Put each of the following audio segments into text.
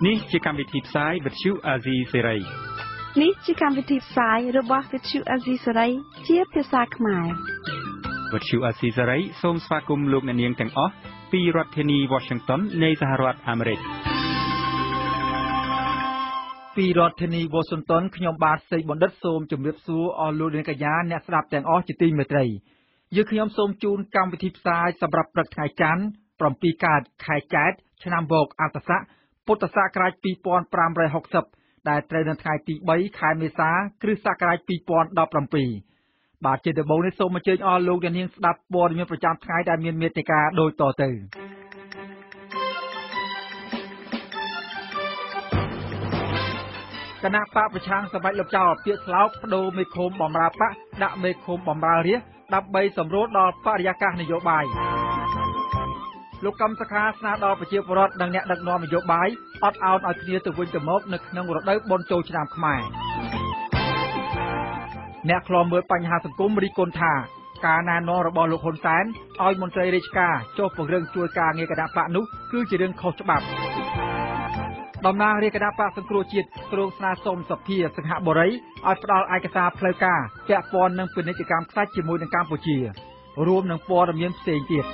នេះជាកម្មវិធីផ្សាយវិទ្យុអាស៊ីសេរីនេះជាកម្មវិធីផ្សាយរបស់វិទ្យុអាស៊ីសេរីជាភាសាខ្មែរវិទ្យុអាស៊ីសេរីសូមស្វាគមន៍លោកអ្នកនាងទាំងអស់ពីរដ្ឋធានី Washington នៃសហរដ្ឋអាមេរិកពីរដ្ឋធានី Washington ខ្ញុំបាទសេកបណ្ឌិតសូមជម្រាបសួរអស់លោកអ្នកកញ្ញាអ្នកស្ដាប់ទាំងអស់ជាទីមេត្រីយើងខ្ញុំសូមជូនកម្មវិធីផ្សាយសម្រាប់ព្រឹកថ្ងៃច័ន្ទ7 កើតខែចែកឆ្នាំវកអត្តស័កពុទ្ធសករាជ2560ដែលត្រូវនៅថ្ងៃទី3ខែមេសាគ្រិស្តសករាជ2017បាទជាដំបូងនេះសូមអញ្ជើញអស់លោកអ្នកនាងស្ដាប់ព័ត៌មានប្រចាំថ្ងៃដែលមានមេត្តាដូចតទៅគណៈបកប្រឆាំងសម្រាប់លោកចៅពាក្យស្លោកបដូរមេឃុំបំរើបកដាក់មេឃុំបំរើរាជដើម្បីសម្រួលដល់បរិយាកាសនយោបាយលោកកម្មសខាស្នើដល់ប្រជាពលរដ្ឋនិងអ្នកដឹកនាំនយោបាយអត់ឱនឲ្យគ្នាទៅវិញទៅមកនៅក្នុងរដូវបុណ្យចូលឆ្នាំខ្មែរអ្នកខ្លាំមើលបញ្ហាសង្គមរិះគន់ថាការណែនាំរបស់លោកហ៊ុនសែនឲ្យមន្ត្រីរាជការចុះពង្រឹងជួយការងារគណៈបកនោះគឺជារឿងខុសច្បាប់តំណាងរាជគណៈបកសង្គ្រោះជាតិទ្រង់ស្នើសុំសភាសង្ហបុរីឲ្យផ្ដល់ឯកសារផ្លូវការពាក់ព័ន្ធនឹងពាណិជ្ជកម្មខ្សាច់ជាមួយនឹងកម្ពុជារួមនឹងព័ត៌មានផ្សេងទៀត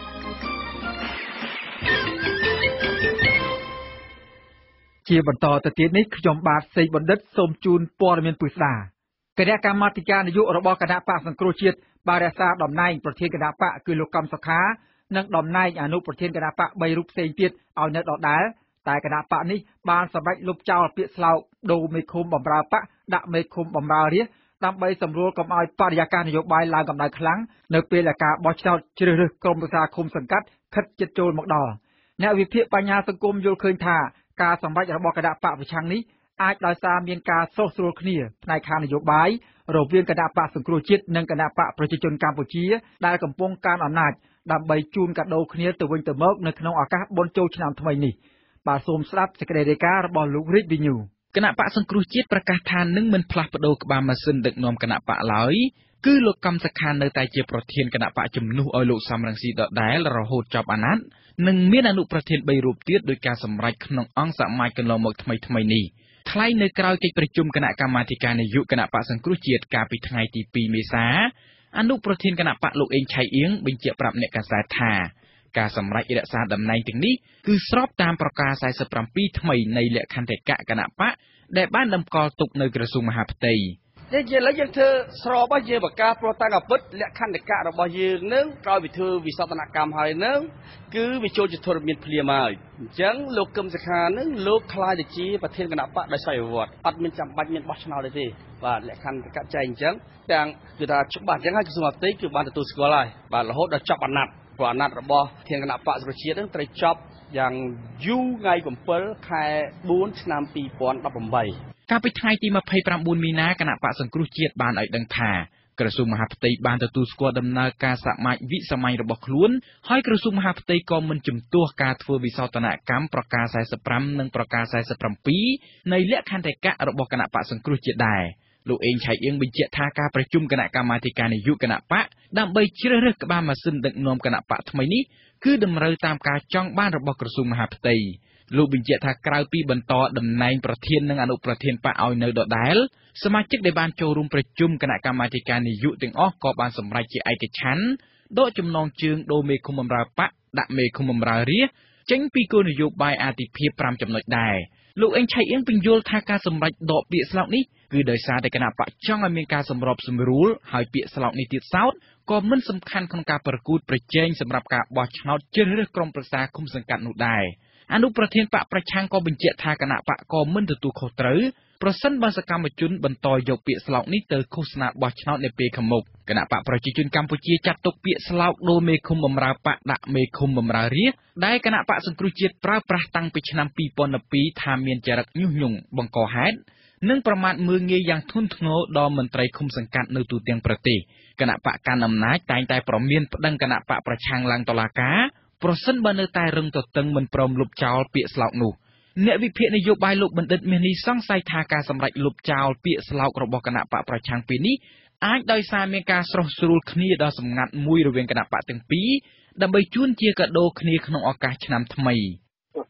ជាបន្តទៅទៀតនេះខ្ញុំបាទសេកបណ្ឌិតសូមជូនព័ត៌មានពិស្ដាគណៈកម្មាធិការនយោបាយរបស់គណៈបកសង្គ្រោះជាតិបានរក្សាតំណែងប្រធានគណៈបកគឺលោកកម្មសខានិងតំណែងអនុប្រធានគណៈបក3រូបផ្សេងទៀតឲ្យនៅដដែលតែគណៈបកនេះបានសម្រេចលុបចោលពាក្យស្លោកដូរមេឃុំបំរើបកដាក់មេឃុំបំរើរាជដើម្បីសម្រួលកុំឲ្យបរិយាកាសនយោបាយឡើងកម្ដៅខ្លាំងនៅពេលដែលការបោះឆ្នោតជ្រើសរើសក្រុមប្រឹក្សាឃុំសង្កាត់ខិតជិតចូលមកដល់អ្នកវិភាគបញ្ហាសង្គមយល់ឃើញថាការសម្រេចរបស់គណៈបកប្រឆាំងនេះអាចដោយសារមានការស្រុះស្រួលគ្នាផ្នែកខាងនយោបាយរវាងគណៈបកសង្គ្រោះជាតិនិងគណៈបកប្រជាជនកម្ពុជាដែលកំពុងកាន់អំណាចដើម្បីជូនកាដូគ្នាទៅវិញទៅមកនៅក្នុងឱកាសបុណ្យចូលឆ្នាំថ្មីនេះបាទសូមស្ដាប់សេចក្តីរាយការណ៍របស់លោករិទ្ធវិញូគណៈបកសង្គ្រោះជាតិប្រកាសថានឹងមិនផ្លាស់ប្ដូរក្បាលម៉ាស៊ីនដឹកនាំគណៈបកឡើយគឺលោកកម្មសខានៅតែជាប្រធានគណៈបកជំនួសឲ្យលោកសំរងស៊ីដដែលរហូតចប់អាណត្តិនិងមានអនុប្រធាន3រូបទៀតដោយការសម្រេចក្នុងអង្គសមាជកន្លងមកថ្មីនេះថ្លែងនៅក្រៅកិច្ចប្រជុំគណៈកម្មាធិការនយោបាយគណៈបកសង្គ្រោះជាតិកាលពីថ្ងៃទី2មេសាអនុប្រធានគណៈបកលោកអេងឆៃអៀងបញ្ជាក់ប្រាប់អ្នកកាសែតថាការសម្រេចរក្សាតំណែងទាំងនេះគឺស្របតាមប្រកាស47ថ្មីនៃលក្ខន្តិកៈគណៈបកដែលបានតម្កល់ទុកនៅក្រសួងមហាផ្ទៃយើងលើកយើងធ្វើស្របហើយយើងប្រកាសប្រតាំងអាពិតលក្ខន្តិកៈរបស់យើងនឹងក្រោយពីធ្វើវិសោធនកម្មហើយនឹងគឺវាចូលជាធរមានភ្លាមហើយអញ្ចឹងលោកកឹមសុខានឹងលោកខ្លាយទៅជាប្រធានគណៈបកដោយស័យវត្តអត់មានចាំបាច់មានបោះឆ្នោតទេបាទលក្ខន្តិកៈចែងអញ្ចឹងទាំងគឺថាច្បាស់អញ្ចឹងហើយក្រសួងមហាផ្ទៃគឺបានទទួលស្គាល់ហើយបាទរហូតដល់ចប់អាណត្តិព្រោះអាណត្តិរបស់ធានគណៈបកសុជាតិនឹងត្រូវចប់យ៉ាងយូរថ្ងៃ7ខែ4ឆ្នាំ2018 កាលពីថ្ងៃទី29មីនាគណៈបកសង្គ្រោះជាតិបានឲ្យដឹងថាក្រសួងមហាផ្ទៃបានទទួលស្គាល់ដំណើរការសមាជវិសម័យរបស់ខ្លួនហើយក្រសួងមហាផ្ទៃក៏មិនជំទាស់ការធ្វើវិសោធនកម្មប្រកាស45និងប្រកាស47នៃលក្ខន្តិកៈរបស់គណៈបកសង្គ្រោះជាតិដែរលោកអេងឆៃអៀងបញ្ជាក់ថាការប្រជុំគណៈកម្មាធិការនយោបាយគណៈបកដើម្បីជ្រើសរើសក្បាលម៉ាស៊ីនដឹកនាំគណៈបកថ្មីនេះគឺតម្រូវតាមការចង់បានរបស់ក្រសួងមហាផ្ទៃលោកបញ្ជាក់ថាក្រៅពីបន្តតំណែងប្រធាននិងអនុប្រធានបកឲ្យនៅដដែលសមាជិកដែលបានចូលរួមប្រជុំគណៈកម្មាធិការនយោបាយទាំងអស់ក៏បានសម្រេចជាឯកច្ឆន្ទដកចំណងជើងដូរមេឃុំបម្រើបកដាក់មេឃុំបម្រើរាជចេញពីគោលនយោបាយអាទិភាព5ចំណុចដែរលោកអេងឆៃអៀងបញ្យល់ថាការសម្រេចដកពាក្យស្លោកនេះគឺដោយសារតែគណៈបកចង់ឲ្យមានការសម្របសម្រួលហើយពាក្យស្លោកនេះទៀតសោតក៏មិនសំខាន់ក្នុងការប្រកួតប្រជែងសម្រាប់ការបោះឆ្នោតជ្រើសរើសក្រុមប្រឹក្សាឃុំសង្កាត់នោះដែរអនុប្រធានបកប្រឆាំងក៏បញ្ជាក់ថាគណៈបកក៏មិនទទួលខុសត្រូវប្រសិនបើសកម្មជនបន្តយកពាក្យស្លោកនេះទៅឃោសនាបោះឆ្នោតនៅពេលខាងមុខគណៈបកប្រជាជនកម្ពុជាចាត់ទុកពាក្យស្លោកដូរមេឃុំបម្រើបកដាក់មេឃុំបម្រើរាជដែលគណៈបកសង្គ្រោះជាតិប្រើប្រាស់តាំងពីឆ្នាំ2012ថាមានចរិតញុះញង់បង្កហេតុនិងប្រមាថមើលងាយយ៉ាងធ្ងន់ធ្ងរដល់មន្ត្រីឃុំសង្កាត់នៅទូទាំងប្រទេសគណៈបកកាន់អំណាចតែងតែប្រមានប្តឹងគណៈបកប្រឆាំងឡើងតុលាការប្រសិនបើនៅតែរឹងទទឹងមិនព្រមលុបចោលពាក្យស្លោកនោះអ្នកវិភាគនយោបាយលោកបណ្ឌិតមាសនេះសង្ស័យថាការសម្រេចលុបចោលពាក្យស្លោករបស់គណៈបកប្រឆាំងពីនេះអាចដោយសារមានការស្រុះស្រួលគ្នាដ៏សម្ងាត់មួយរវាងគណៈបកទាំងពីរដើម្បីជួនជាកាដូគ្នាក្នុងឱកាសឆ្នាំថ្មីស្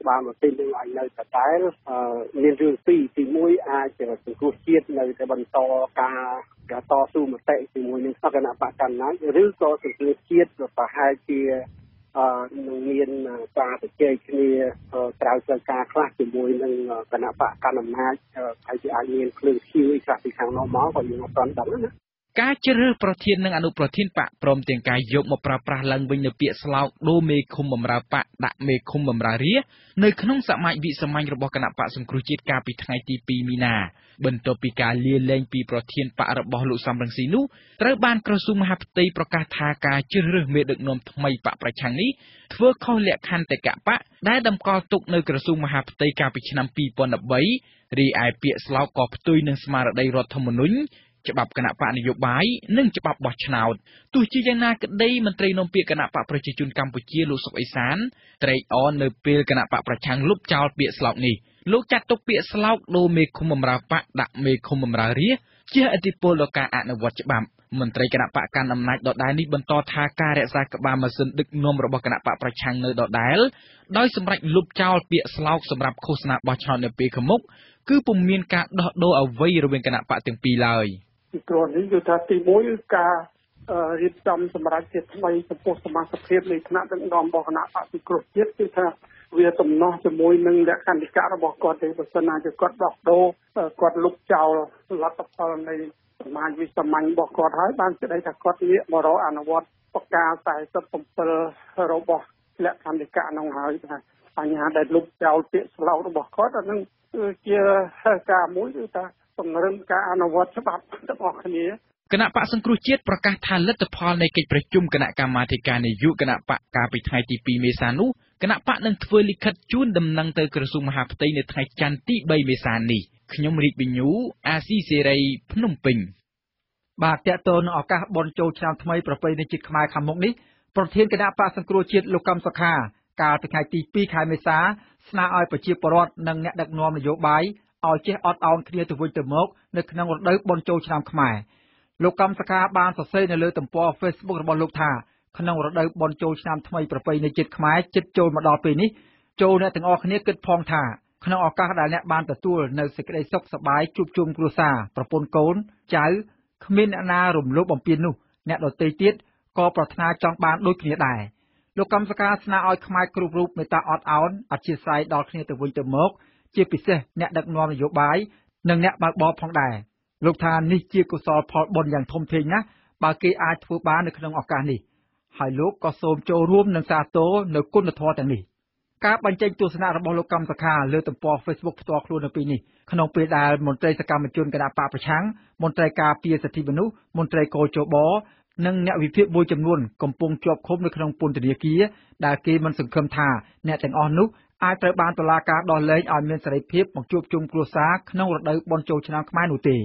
បាលប្រទេសនឹងឲ្យនៅដដែលមានរឿងពីរទី1អាចសង្គ្រោះជាតិនៅតែបន្តការតស៊ូមតិជាមួយនឹងគណៈបកកណ្ដាលឬក៏សង្គ្រោះជាតិប្រហែលជានឹងមានការប្រជែងគ្នាក្រៅផ្លូវការខ្លះជាមួយនឹងគណៈបកកណ្ដាលអំណាចហើយជាអាចមានភ្លើងឈាវខ្លះពីខាងនោះមកក៏យើងអត់ទាន់ដឹងណាការជ្រើសរើសប្រធាននិងអនុប្រធានបកព្រមទាំងការយកមកប្រើប្រាស់ឡើងវិញនៅពាក្យស្លោកដូមេឃុំបម្រើបកដាក់មេឃុំបម្រើរាជនៅក្នុងសមាជវិសាមញ្ញរបស់គណៈបកសង្គ្រោះជាតិកាលពីថ្ងៃទី2មីនាបន្ទាប់ពីការលាលែងពីប្រធានបករបស់លោកសំរងស៊ីនោះត្រូវបានក្រសួងមហាផ្ទៃប្រកាសថាការជ្រើសរើសមេដឹកនាំថ្មីបកប្រឆាំងនេះធ្វើខុសលក្ខន្តិកបកដែលតម្កល់ទុកនៅក្រសួងមហាផ្ទៃកាលពីឆ្នាំ2013រីឯពាក្យស្លោកក៏ផ្ទុយនឹងស្មារតីរដ្ឋធម្មនុញ្ញច្បាប់គណៈបកនយោបាយនិងច្បាប់បោះឆ្នោតទោះជាយ៉ាងណាក្តីមន្ត្រីនាំពាក្យគណៈបកប្រជាជនកម្ពុជាលោកសុកអេសានត្រេកអរនៅពេលគណៈបកប្រឆាំងលុបចោលពាក្យស្លោកនេះលោកចាត់ទុកពាក្យស្លោកដូមេឃុំបម្រើបកដាក់មេឃុំបម្រើរាជជាឥទ្ធិពលដល់ការអនុវត្តច្បាប់មន្ត្រីគណៈបកកាន់អំណាចដដែលនេះបន្តថាការរក្សាក្បាលម៉ាស៊ីនដឹកនាំរបស់គណៈបកប្រឆាំងនៅដដែលដោយសម្រេចលុបចោលពាក្យស្លោកសម្រាប់ឃោសនាបោះឆ្នោតនៅពេលខាងមុខគឺពុំមានការដោះដូរអ្វីរវាងគណៈបកទាំងពីរឡើយពីព្រោះនេះគឺថាទី1គឺការរៀបចំសម្រាប់ជាថ្មីចំពោះសមាជិកភាពនៃថ្នាក់ដឹកនាំរបស់គណៈបកសង្គ្រោះជាតិគឺថាវាទំនាស់ជាមួយនឹងលក្ខន្តិកៈរបស់គាត់ទេបើសិនណាគាត់ដោះដូរគាត់លុបចោលលទ្ធផលនៃសមាជវិសាមញ្ញរបស់គាត់ហើយបានស្ដីថាគាត់ងាកមករកអនុវត្តប្រការ47របស់លក្ខន្តិកៈនោះហើយថាបញ្ហាដែលលុបចោលពាក្យស្លោករបស់គាត់អានឹងគឺជាការមួយគឺថាពង្រឹងការអនុវត្តច្បាប់ទាំងអស់គ្នាគណៈបកសង្គ្រោះជាតិប្រកាសថាលទ្ធផលនៃកិច្ចប្រជុំគណៈកម្មាធិការនយោបាយគណៈបកកាលពីថ្ងៃទី2មេសានោះគណៈបកនឹងធ្វើលិខិតជូនដំណឹងទៅក្រសួងមហាផ្ទៃនៅថ្ងៃច័ន្ទទី3មេសានេះខ្ញុំរាជវិញ្ញូអាស៊ីសេរីភ្នំពេញបាទតកតនឱកាសបុណ្យចូលឆ្នាំថ្មីប្រពៃណីជាតិខ្មែរខាងមុខនេះប្រធានគណៈបកសង្គ្រោះជាតិលោកកំសុខាកាលពីថ្ងៃទី2ខែមេសាស្នើឲ្យប្រជាពលរដ្ឋនិងអ្នកដឹកនាំនយោបាយឲ្យចេះអត់ឱនគ្នាទៅវិញទៅមកនៅក្នុងរដូវបុណ្យចូលឆ្នាំខ្មែរលោកកំសុខាបានសរសេរនៅលើទំព័រ Facebook របស់លោកថាក្នុងរដូវបុណ្យចូលឆ្នាំថ្មីប្រពៃណីជាតិខ្មែរជិតចូលមកដល់ពេលនេះចូលអ្នកទាំងអស់គ្នាគិតផងថាក្នុងឱកាសដែលអ្នកបានទទួលនៅសេចក្តីសុខសប្បាយជួបជុំគ្រួសារប្រពន្ធកូនចៅគ្មានអ្នកណារំលោភបំពាននោះអ្នកដទៃទៀតក៏ប្រាថ្នាចង់បានដូចគ្នាដែរលោកកំសុខាស្នើឲ្យខ្មែរគ្រប់រូបមេត្តាអត់ឱនអធ្យាស្រ័យដល់គ្នាទៅវិញទៅមកជាពិសេសអ្នកដឹកនាំនយោបាយនិងអ្នកបើកបរផងដែរលោកថានេះជាកុសលផលបុណ្យយ៉ាងធំធេងណាស់បើគេអាចធ្វើបាននៅក្នុងឱកាសនេះហើយលោកក៏សូមចូលរួមនឹងសាទរនៅគុណធម៌ទាំងនេះការបញ្ចេញទស្សនៈរបស់លោកកំសុខាលើទំព័រ Facebook ផ្ទាល់ខ្លួននៅពេលនេះក្នុងពេលដែលមន្ត្រីសកម្មជនគណៈបកប្រឆាំងមន្ត្រីការពារសិទ្ធិមនុស្សមន្ត្រីកោជបនិងអ្នកវិភាគមួយចំនួនកំពុងជាប់ឃុំនៅក្នុងពន្ធនាគារដែលគេមិនសង្ឃឹមថាអ្នកទាំងអស់នោះអាចត្រូវបានតុលាការដោះលែងឲ្យមានសេរីភាពមកជួបជុំគ្រួសារក្នុងរដូវបុណ្យចូលឆ្នាំខ្មែរនោះទេ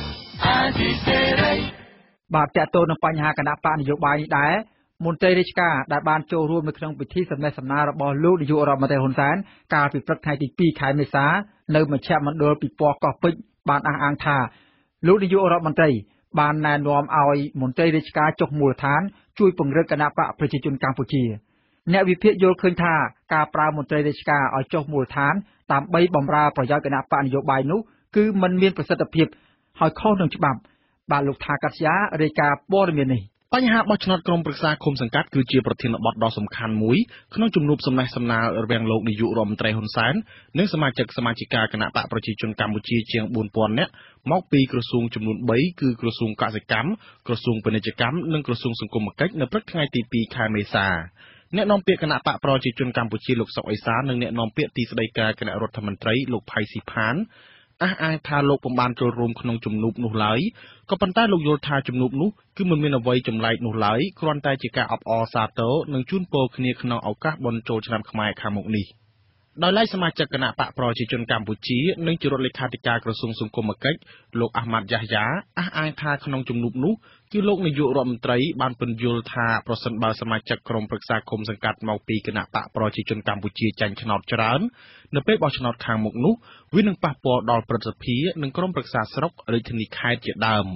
បាទតើតើនឹងបញ្ហាគណៈបកនយោបាយនេះដែរមន្ត្រីរាជការដែលបានចូលរួមនៅក្នុងពិធីសម្ដែងសម្ដាររបស់លោកនាយករដ្ឋមន្ត្រីហ៊ុនសែនកាលពីព្រឹកថ្ងៃទី2ខែមេសានៅមជ្ឈមណ្ឌលពិព័រណ៍កោះពេជ្របានអះអាងថាលោកនាយករដ្ឋមន្ត្រីបានណែនាំឲ្យមន្ត្រីរាជការចុះមូលដ្ឋានជួយពង្រឹងគណៈបកប្រជាជនកម្ពុជាអ្នកវិភាគយល់ឃើញថាការប្រើមន្ត្រីរាជការឲ្យចុះមូលដ្ឋានដើម្បីបម្រើប្រយោជន៍គណៈបកនយោបាយនោះគឺមិនមានប្រសិទ្ធភាពហើយខុសនឹងច្បាប់បាទលោកថាកាត់យ៉ារាយការណ៍ព័ត៌មាននេះបញ្ហាបោះឆ្នោតក្រុមប្រឹក្សាឃុំសង្កាត់គឺជាប្រធានបទដ៏សំខាន់មួយក្នុងជំនួបសំណេះសំណាលរវាងលោកនាយករដ្ឋមន្ត្រីហ៊ុនសែននិងសមាជិកគណៈបកប្រជាជនកម្ពុជាជាង 4000 នាក់មកពីក្រសួងចំនួន3គឺក្រសួងកសិកម្មក្រសួងពាណិជ្ជកម្មនិងក្រសួងសង្គមគិច្ចនៅព្រឹកថ្ងៃទី2ខែមេសាអ្នកនាំពាក្យគណៈបកប្រជាជនកម្ពុជាលោកសុកអេសាននិងអ្នកនាំពាក្យទីស្តីការគណៈរដ្ឋមន្ត្រីលោកផៃស៊ីផានអះអាងថាលោកពុំបានចូលរួមក្នុងជំនួបនោះឡើយក៏ប៉ុន្តែលោកយល់ថាជំនួបនោះគឺមិនមានអ្វីចម្លែកនោះឡើយគ្រាន់តែជាការអបអរសាទរនិងជូនពរគ្នាក្នុងឱកាសបុណ្យចូលឆ្នាំខ្មែរខាងមុខនេះដោយឡែកសមាជិកគណៈបកប្រជាជនកម្ពុជានិងជារដ្ឋលេខាធិការក្រសួងសង្គមគិច្ចលោកអាហ្មាត់យ៉ាហ្យាអះអាងថាក្នុងជំនួបនោះគឺលោកនាយករដ្ឋមន្ត្រីបានពន្យល់ថាប្រសិនបើសមាជិកក្រុមប្រឹក្សាឃុំសង្កាត់មកពីគណៈបកប្រជាជនកម្ពុជាចាញ់ឆ្នោតច្រើននៅពេលបោះឆ្នោតខាងមុខនោះវានឹងប៉ះពាល់ដល់ព្រឹទ្ធសភានិងក្រុមប្រឹក្សាស្រុករាជធានីខេត្តជាដើម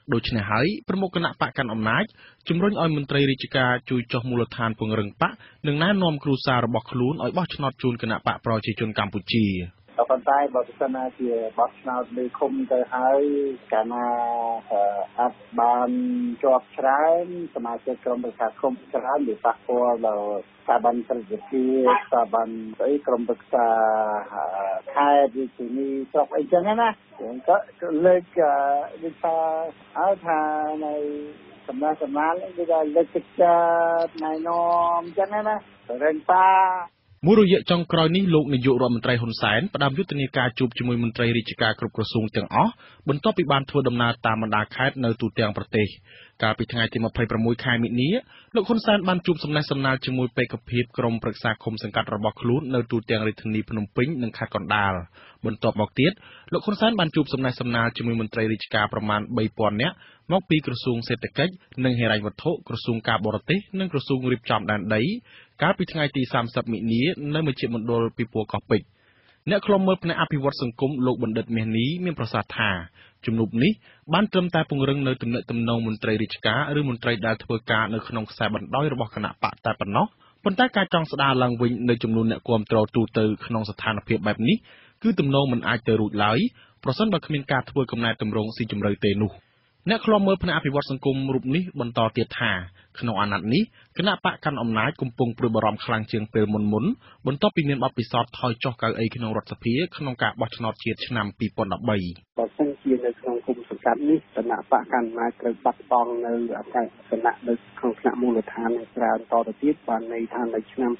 ដូច្នេះហើយប្រមុខគណៈបកកាន់អំណាចជំរុញឲ្យមន្ត្រីរាជការជួយចុះមូលដ្ឋានពង្រឹងបកនិងណែនាំគ្រួសាររបស់ខ្លួនឲ្យបោះឆ្នោតជូនគណៈបកប្រជាជនកម្ពុជាប៉ុន្តែបើសិនណាជាបោះឆ្នោតលើឃុំទៅហើយកាលណាអត់បានជាប់ច្រើនសមាជិកក្រុមប្រឹក្សាឃុំច្រើនវាប៉ះពាល់ដល់ស្ថាប័នសិទ្ធិភាពស្ថាប័នក្រុមប្រឹក្សាខេត្តវិជានីស្រុកអីចឹងណាក៏លើកវិសាឲ្យថានៅសំណាក់គេថាលើកទឹកចិត្តណែនាំចឹងណារែងប៉ាមួយរយៈចុងក្រោយនេះលោកនាយករដ្ឋមន្ត្រីហ៊ុនសែនផ្ដើមយុទ្ធនាការជួបជាមួយមន្ត្រីរាជការគ្រប់ក្រសួងទាំងអស់បន្ទាប់ពីបានធ្វើដំណើរតាមបណ្ដាខេត្តនៅទូទាំងប្រទេសកាលពីថ្ងៃទី26ខែមិនិនាលោកហ៊ុនសែនបានជួបសំណេះសំណាលជាមួយបេក្ខភាពក្រុមប្រឹក្សាឃុំសង្កាត់របស់ខ្លួននៅទូទាំងរាជធានីភ្នំពេញនិងខេត្តកណ្ដាលបន្ទាប់មកទៀតលោកហ៊ុនសែនបានជួបសំណេះសំណាលជាមួយមន្ត្រីរាជការប្រមាណ 3000 នាក់មកពីក្រសួងសេដ្ឋកិច្ចនិងហិរញ្ញវត្ថុក្រសួងការបរទេសនិងក្រសួងរៀបចំដែនដីកាលពីថ្ងៃទី30មិនិនានៅមជ្ឈមណ្ឌលពិព័រណ៍កោះពេជ្រអ្នកខ្លុំមើលផ្នែកអភិវឌ្ឍសង្គមលោកបណ្ឌិតមាសនីមានប្រសាសន៍ថាជំនួបនេះបានត្រឹមតែពង្រឹងនៅទំនាក់ទំនងមន្ត្រីរាជការឬមន្ត្រីដែលធ្វើការនៅក្នុងខ្សែបណ្ដោយរបស់គណៈបកតែប៉ុណ្ណោះប៉ុន្តែការចង់ស្ដារឡើងវិញនៅចំនួនអ្នកគាំទ្រទូទៅក្នុងស្ថានភាពបែបនេះគឺទំនងមិនអាចទៅរួចឡើយប្រសិនបើគ្មានការធ្វើកំណែទម្រង់ស៊ីជម្រៅទេនោះអ្នកខ្លំមើលផ្នែកអភិវឌ្ឍសង្គមរូបនេះបន្តទៀតថាក្នុងអាណត្តិនេះគណៈបកកាន់អំណាចកំពុងព្រួយបារម្ភខ្លាំងជាងពេលមុនបន្ទាប់ពីមានបទពិសោធន៍ថយចុះកៅអីក្នុងរដ្ឋសភាក្នុងការបោះឆ្នោតជាតិឆ្នាំ2013 បើសិនជានៅក្នុងគុំសង្កាត់នេះគណៈបកកាន់អំណាចត្រូវបាត់បង់នៅអតីតគណៈនៅក្នុងថ្នាក់មូលដ្ឋានច្រើនតទៅទៀតបានន័យថានៅឆ្នាំ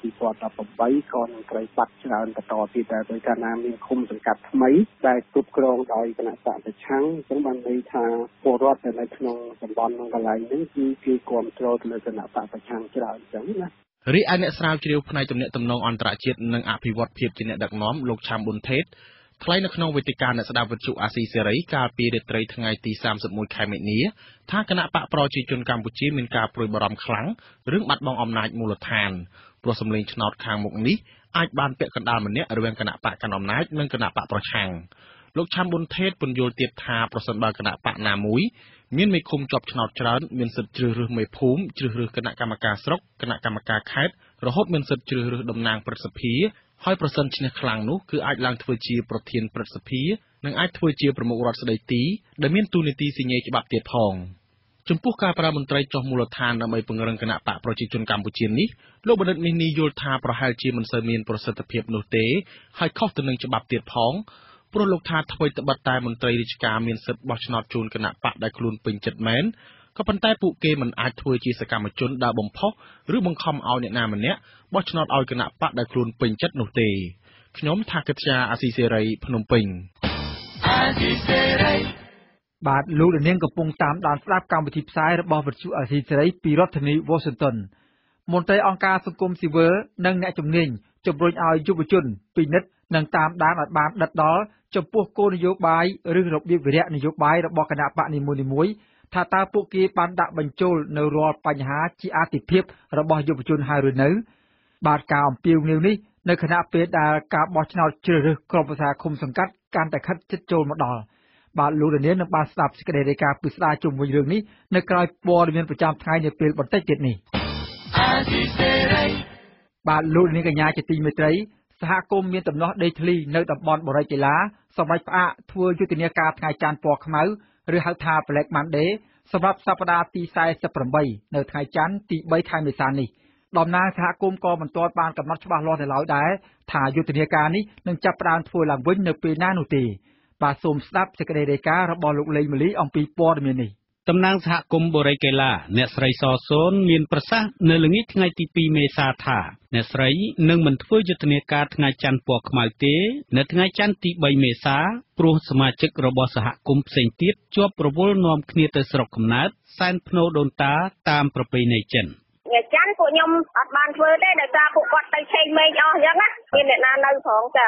2018ក៏នឹងត្រូវបាត់ច្រើនបន្តទៀតដែរដោយកាលណាមានគុំសង្កាត់ថ្មីដែលគ្រប់គ្រងដោយគណៈបកប្រឆាំងអញ្ចឹងបានន័យថាពលរដ្ឋនៅក្នុងតំបន់ក្នុងកន្លែងនេះគឺគ្រប់គ្រងទៅលើគណៈបកប្រឆាំងច្រើនអញ្ចឹងណារីឯអ្នកស្រាវជ្រាវផ្នែកទំនាក់ទំនងអន្តរជាតិនិងអភិវឌ្ឍភាពជាអ្នកដឹកនាំលោកឆាំប៊ុនថេតថ្លែងនៅក្នុងវេទិកាអ្នកស្ដាប់វិទ្យុអាស៊ីសេរីកាលពីរាត្រីថ្ងៃទី31ខែមិនិនាថាគណៈបកប្រជាជនកម្ពុជាមានការព្រួយបារម្ភខ្លាំងរឿងបាត់បង់អំណាចមូលដ្ឋានព្រោះសម្លេងឆ្នោតខាងមុខនេះអាចបានពាក់កណ្ដាលម្នាក់រវាងគណៈបកកាន់អំណាចនិងគណៈបកប្រឆាំងលោកឆាំប៊ុនថេតពន្យល់ទៀតថាប្រសិនបើគណៈបកណាមួយមានមេឃុំជាប់ឆ្នោតច្រើនមានសិទ្ធិជ្រើសរើសមេភូមិជ្រើសរើសគណៈកម្មការស្រុកគណៈកម្មការខេត្តរហូតមានសិទ្ធិជ្រើសរើសតំណាងព្រឹទ្ធសភាហើយប្រសិនឈ្នះខ្លាំងនោះគឺអាចឡើងធ្វើជាប្រធានព្រឹទ្ធសភានិងអាចធ្វើជាប្រមុខរដ្ឋស្ដីទីដែលមានតួនាទីសញ្ញេច្បាប់ទៀតផងចំពោះការប្រើមន្ត្រីចុះមូលដ្ឋានដើម្បីពង្រឹងគណៈបកប្រជាជនកម្ពុជានេះលោកបណ្ឌិតមាសនីយល់ថាប្រហែលជាមិនសូវមានប្រសិទ្ធភាពនោះទេហើយខុសទៅនឹងច្បាប់ទៀតផងព្រោះលោកថាថ្មីត្បិតតែមន្ត្រីរាជការមានសិទ្ធិបោះឆ្នោតជូនគណៈបកដែលខ្លួនពេញចិត្តមែនក៏ប៉ុន្តែពួកគេមិនអាចធ្វើជាសកម្មជនដើរបំផុសឬបង្ខំឲ្យអ្នកណាម្នាក់បោះឆ្នោតឲ្យគណៈបកដែលខ្លួនពេញចិត្តនោះទេខ្ញុំថាកិត្យាអាស៊ីសេរីភ្នំពេញអាស៊ីសេរីបាទលោកនាងកំពុងតាមដានស្ដាប់កម្មវិធីផ្សាយរបស់វិទ្យុអាស៊ីសេរីពីរដ្ឋធានី Washington មន្ត្រីអង្គការសង្គមស៊ីវិលនិងអ្នកជំនាញជំរុញឲ្យយុវជនពិនិត្យនិងតាមដានឲ្យបានដិតដល់ចំពោះគោលនយោបាយឬរបៀបវិរៈនយោបាយរបស់គណៈបកនីមួយៗថាតើពួកគេបានដាក់បញ្ចូលនៅរាល់បញ្ហាជាអាទិភាពរបស់យុវជនហើយឬនៅបាទការអំពាវនាវនេះនៅខណៈពេលដែលការបោះឆ្នោតជ្រើសរើសក្រុមប្រឹក្សាឃុំសង្កាត់កាន់តែខិតជិតចូលមកដល់បាទលោកលាននឹងបានស្ដាប់សេចក្តីរាយការណ៍ពីស្ដារជុំវិញរឿងនេះនៅក្រៅព័ត៌មានប្រចាំថ្ងៃនាពេលបន្តិចទៀតនេះបាទលោកលានកញ្ញាជាទីមេត្រីសហគមន៍មានដំណោះដីធ្លីនៅតំបន់បរិយាកីឡាសម្រាប់ផ្អាកធ្វើយុទ្ធនាការថ្ងៃច័ន្ទពណ៌ខ្មៅឬហៅថា Black Monday សម្រាប់សប្តាហ៍ទី48នៅថ្ងៃច័ន្ទទី3ខែមេសានេះដំណើរសហគមន៍ក៏មិនទាន់បានកំណត់ច្បាស់លាស់នៅឡើយដែរថាយុទ្ធនាការនេះនឹងចាប់ផ្ដើមធ្វើឡើងវិញនៅពេលណានោះទេបាទសូមស្ដាប់សេចក្តីរាយការណ៍របស់លោកលេងម៉ាលីអំពីព័ត៌មាននេះតំណាងសហគមន៍បូរីកេឡាអ្នកស្រីសសូនមានប្រសាសន៍នៅល្ងាចថ្ងៃទី2មេសាថាអ្នកស្រីនឹងមិនធ្វើយុទ្ធនាការថ្ងៃច័ន្ទពណ៌ខ្មៅទេនៅថ្ងៃច័ន្ទទី3មេសាព្រោះសមាជិករបស់សហគមន៍ផ្សេងទៀតជាប់រវល់នាំគ្នាទៅស្រុកកំណើតសែនភ្នូដូនតាតាមប្រពៃណីចិនថ្ងៃច័ន្ទពួកខ្ញុំអត់បានធ្វើទេដោយសារពួកគាត់ទៅឆេងមេឃអស់អញ្ចឹងណាមានអ្នកណានៅផងចា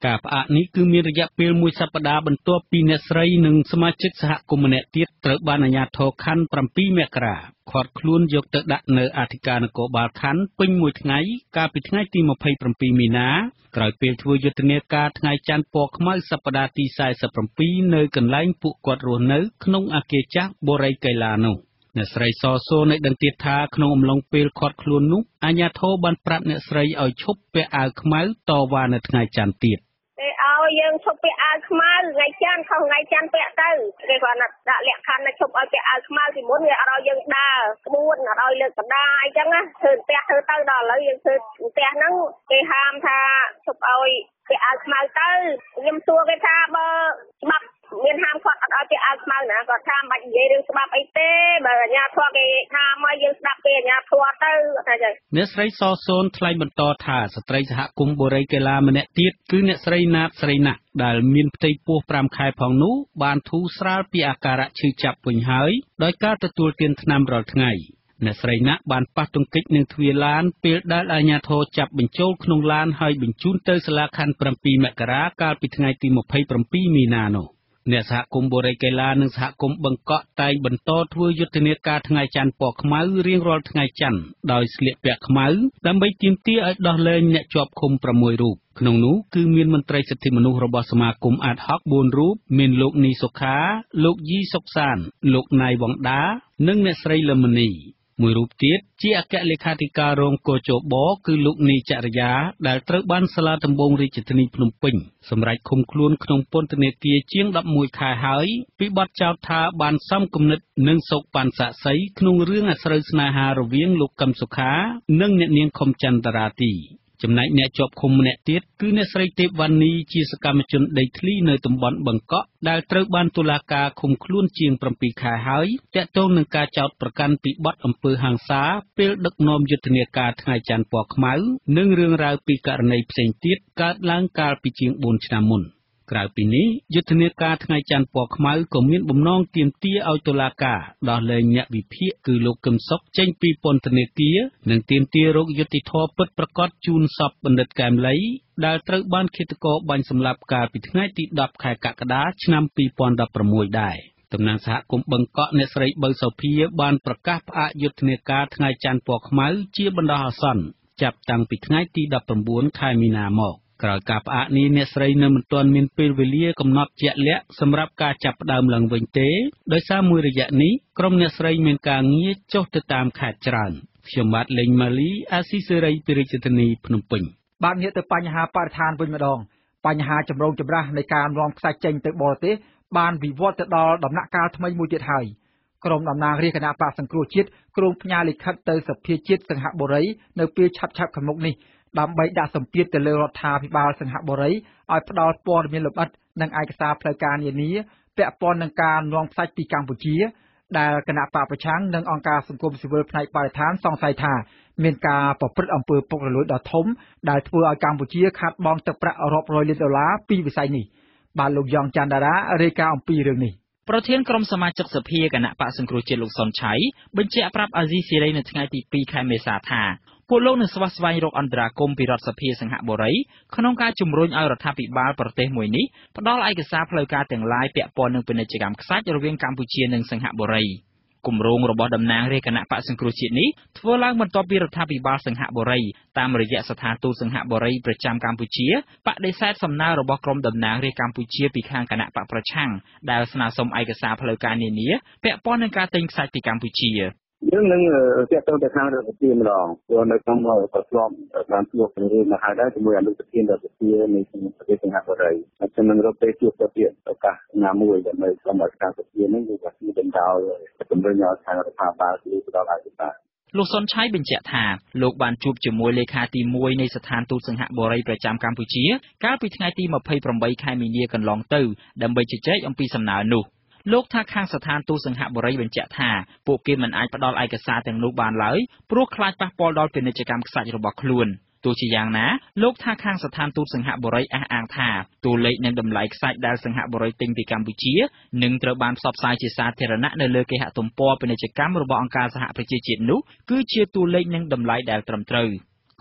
ការផ្អាកនេះគឺមានរយៈពេលមួយសប្តាហ៍បន្ទាប់ពីអ្នកស្រីនិងសមាជិកសហគមន៍ម្នាក់ទៀតត្រូវបានអាជ្ញាធរខណ្ឌ7មករាឃាត់ខ្លួនយកទៅដាក់នៅអធិការនគរបាលខណ្ឌពេញមួយថ្ងៃកាលពីថ្ងៃទី27មីនាក្រោយពេលធ្វើយុទ្ធនាការថ្ងៃច័ន្ទពណ៌ខ្មៅសប្តាហ៍ទី47នៅកន្លែងពួកគាត់រស់នៅក្នុងអគារចាស់បូរីកៃឡានោះអ្នកស្រីសសូនៅដឹងទៀតថាក្នុងអំឡុងពេលឃាត់ខ្លួននោះអាជ្ញាធរបានប្រាប់អ្នកស្រីឲ្យឈប់ពាក់អាវខ្មៅតវ៉ានៅថ្ងៃច័ន្ទទៀតឲ្យយើងឈប់ពាក់អាវខ្មៅថ្ងៃច័ន្ទខុសថ្ងៃច័ន្ទពាក់ទៅគេគាត់ដាក់លក្ខខណ្ឌឈប់ឲ្យពាក់អាវខ្មៅពីមុនវាអត់ឲ្យយើងដើរក្បួនអត់ឲ្យលើកបណ្ដាអីចឹងណាធ្វើផ្ទះធ្វើទៅដល់ឥឡូវយើងធ្វើផ្ទះហ្នឹងគេហាមថាឈប់ឲ្យពាក់អាវខ្មៅទៅខ្ញុំសួរគេថាបើច្បាប់មានហាមគាត់អត់ឲ្យពាក់អាវខ្មៅណាគាត់ថាមិនបាច់និយាយរឿងច្បាប់អីទេបើអាជ្ញាធរគេថាមកយើងស្ដាប់ពីអាជ្ញាធរទៅថាចឹងអ្នកស្រីសសូនថ្លែងបន្តថាស្ត្រីសហគមន៍បូរីកេឡាម្នាក់ទៀតគឺអ្នកស្រីណាតស្រីណាស់ដែលមានផ្ទៃពោះ5ខែផងនោះបានធូរស្រាលពីអាការៈឈឺចាប់វិញហើយដោយការទទួលទានថ្នាំរាល់ថ្ងៃអ្នកស្រីណាក់បានប៉ះទង្គិចនឹងទ្វារឡានពេលដែលអាជ្ញាធរចាប់បញ្ចូលក្នុងឡានហើយបញ្ជូនទៅសាលាខណ្ឌ7មករាកាលពីថ្ងៃទី27មីនានោះអ្នកសហគមន៍បូរីកេឡានិងសហគមន៍បឹងកក់តែងបន្តធ្វើយុទ្ធនាការថ្ងៃច័ន្ទពណ៌ខ្មៅរៀងរាល់ថ្ងៃច័ន្ទដោយស្លៀកពាក់ខ្មៅដើម្បីទាមទារឲ្យដោះលែងអ្នកជាប់ឃុំ6រូបក្នុងនោះគឺមានមន្ត្រីសិទ្ធិមនុស្សរបស់សមាគមអាតហុក4រូបមានលោកនីសុខាលោកយីសុកសានលោកណៃវងដានិងអ្នកស្រីលឹមនីមួយរូបទៀតជាអគ្គលេខាធិការរងកោជបគឺលោកនីចរិយាដែលត្រូវបានសាលាដំបងរាជធានីភ្នំពេញសម្រេចឃុំខ្លួនក្នុងពន្ធនាគារជាង11ខែហើយពីបទចោទថាបានសំគំនិតនិងសោកប៉ាន់សាក់សីក្នុងរឿងអាស្រូវស្នេហារវាងលោកកឹមសុខានិងអ្នកនាងខុមចន្ទរាទីចំណែកអ្នកជាប់ឃុំម្នាក់ទៀតគឺអ្នកស្រីទេពវណ្ណីជាសកម្មជនដីធ្លីនៅតំបន់បឹងកក់ដែលត្រូវបានតុលាការឃុំខ្លួនជាង7ខែហើយទាក់ទងនឹងការចោទប្រកាន់ពីបទអំពើហិង្សាពេលដឹកនាំយុទ្ធនាការថ្ងៃច័ន្ទពណ៌ខ្មៅនិងរឿងរ៉ាវពីករណីផ្សេងទៀតកើតឡើងកាលពីជាង4ឆ្នាំមុនក្រៅពីនេះយុទ្ធនាការថ្ងៃច័ន្ទពណ៌ខ្មៅក៏មានបំណងទាមទារឲ្យតុលាការដោះលែងអ្នកវិភាគគឺលោកកឹមសុខចេញពីពន្ធនាគារនិងទាមទាររកយុត្តិធម៌ពិតប្រាកដជូនសពបណ្ឌិតកែមលីដែលត្រូវបានឃាតករបាញ់សម្លាប់កាលពីថ្ងៃទី10ខែកក្កដាឆ្នាំ2016ដែរតំណាងសហគមន៍បឹងកក់អ្នកស្រីបើសោភាបានប្រកាសផ្អាកយុទ្ធនាការថ្ងៃច័ន្ទពណ៌ខ្មៅជាបណ្ដោះអាសន្នចាប់តាំងពីថ្ងៃទី19ខែមីនាមកក្រោយការផ្អាកនេះអ្នកស្រីនៅមិនទាន់មានពេលវេលាកំណត់ជាក់លាក់សម្រាប់ការចាប់ផ្ដើមឡើងវិញទេដោយសារមួយរយៈនេះក្រុមអ្នកស្រីមានការងារចុះទៅតាមខេត្តច្រើនខ្ញុំបាទលេងម៉ាលីអាស៊ីសេរីពីរាជធានីភ្នំពេញបាទងាកទៅបញ្ហាបរិស្ថានវិញម្ដងបញ្ហាចម្រូងចម្រាសនៃការនាំខ្សាច់ចេញទៅបរទេសបានវិវត្តទៅដល់ដំណាក់កាលថ្មីមួយទៀតហើយក្រុមតំណាងរាជគណៈបកសង្គ្រោះជាតិក្រុងផ្ញើលិខិតទៅសភាជាតិសង្ហបុរីនៅពេលឆាប់ខាងមុខនេះដើម្បីដាក់សម្ពាធទៅលើរដ្ឋាភិបាលសង្ហបុរីឲ្យផ្ដល់ព័ត៌មានលម្អិតនិងឯកសារផ្លូវការនានាពាក់ព័ន្ធនឹងការនាំខ្សាច់ពីកម្ពុជាដែលគណៈបកប្រឆាំងនិងអង្គការសង្គមស៊ីវិលផ្នែកបរិស្ថានសង្ស័យថាមានការប្រព្រឹត្តអំពើពុករលួយដ៏ធំដែលធ្វើឲ្យកម្ពុជាខាតបង់ទឹកប្រាក់រាប់រយលានដុល្លារពីវិស័យនេះបាទលោកយ៉ងច័ន្ទតារារាយការណ៍អំពីរឿងនេះប្រធានក្រុមសមាជិកសភាគណៈបកសង្គ្រោះជាតិលោកសុនឆៃបញ្ជាក់ប្រាប់អាស៊ីសេរីនៅថ្ងៃទី2ខែមេសាថាពួកលោកនឹងស្វែងរកអន្តរាគមន៍ពីរដ្ឋសភាសង្ហបុរីក្នុងការជំរុញឲ្យរដ្ឋាភិបាលប្រទេសមួយនេះផ្ដល់ឯកសារផ្លូវការទាំងឡាយពាក់ព័ន្ធនឹងពាណិជ្ជកម្មខ្សាច់រវាងកម្ពុជានិងសង្ហបុរីគម្រោងរបស់តំណាងរាជគណៈបកសង្គ្រោះជាតិនេះធ្វើឡើងបន្ទាប់ពីរដ្ឋាភិបាលសង្ហបុរីតាមរយៈស្ថានទូតសង្ហបុរីប្រចាំកម្ពុជាបដិសេធសំណើរបស់ក្រុមតំណាងរាជកម្ពុជាពីខាងគណៈបកប្រឆាំងដែលស្នើសុំឯកសារផ្លូវការនានាពាក់ព័ន្ធនឹងការទិញខ្សាច់ពីកម្ពុជាយើងនឹងទាក់ទងទៅខាងរដ្ឋាភិបាលម្ដងព្រោះនៅក្នុងប្រព័ន្ធបានជួបគ្នាមកហើយដែរជាមួយអនុប្រធានរដ្ឋាភិបាលនៃប្រទេសសង្ហបុរីហើយខ្ញុំនឹងរកពេលជួបទៅទៀតឱកាសណាមួយដែលនៅក្នុងរដ្ឋាភិបាលនេះគឺថាមានបណ្ដាលជំរុញឲ្យខាងរដ្ឋាភិបាលជួយផ្ដល់ឯកសារលោកសុនឆៃបញ្ជាក់ថាលោកបានជួបជាមួយលេខាទី1នៃស្ថានទូតសង្ហបុរីប្រចាំកម្ពុជាកាលពីថ្ងៃទី28ខែមីនាកន្លងទៅដើម្បីជជែកអំពីសំណើនោះលោកថាខាងស្ថានទូតសង្ហបុរីបញ្ជាក់ថាពួកគេមិនអាចផ្ដល់ឯកសារទាំងនោះបានឡើយព្រោះខ្លាចប៉ះពាល់ដល់ពាណិជ្ជកម្មខ្សាច់របស់ខ្លួនទោះជាយ៉ាងណាលោកថាខាងស្ថានទូតសង្ហបុរីអះអាងថាតួលេខនិងតម្លៃខ្សាច់ដែលសង្ហបុរីទិញពីកម្ពុជានឹងត្រូវបានផ្សព្វផ្សាយជាសាធារណៈនៅលើគេហទំព័រពាណិជ្ជកម្មរបស់អង្គការសហប្រជាជាតិនោះគឺជាតួលេខនិងតម្លៃដែលត្រឹមត្រូវក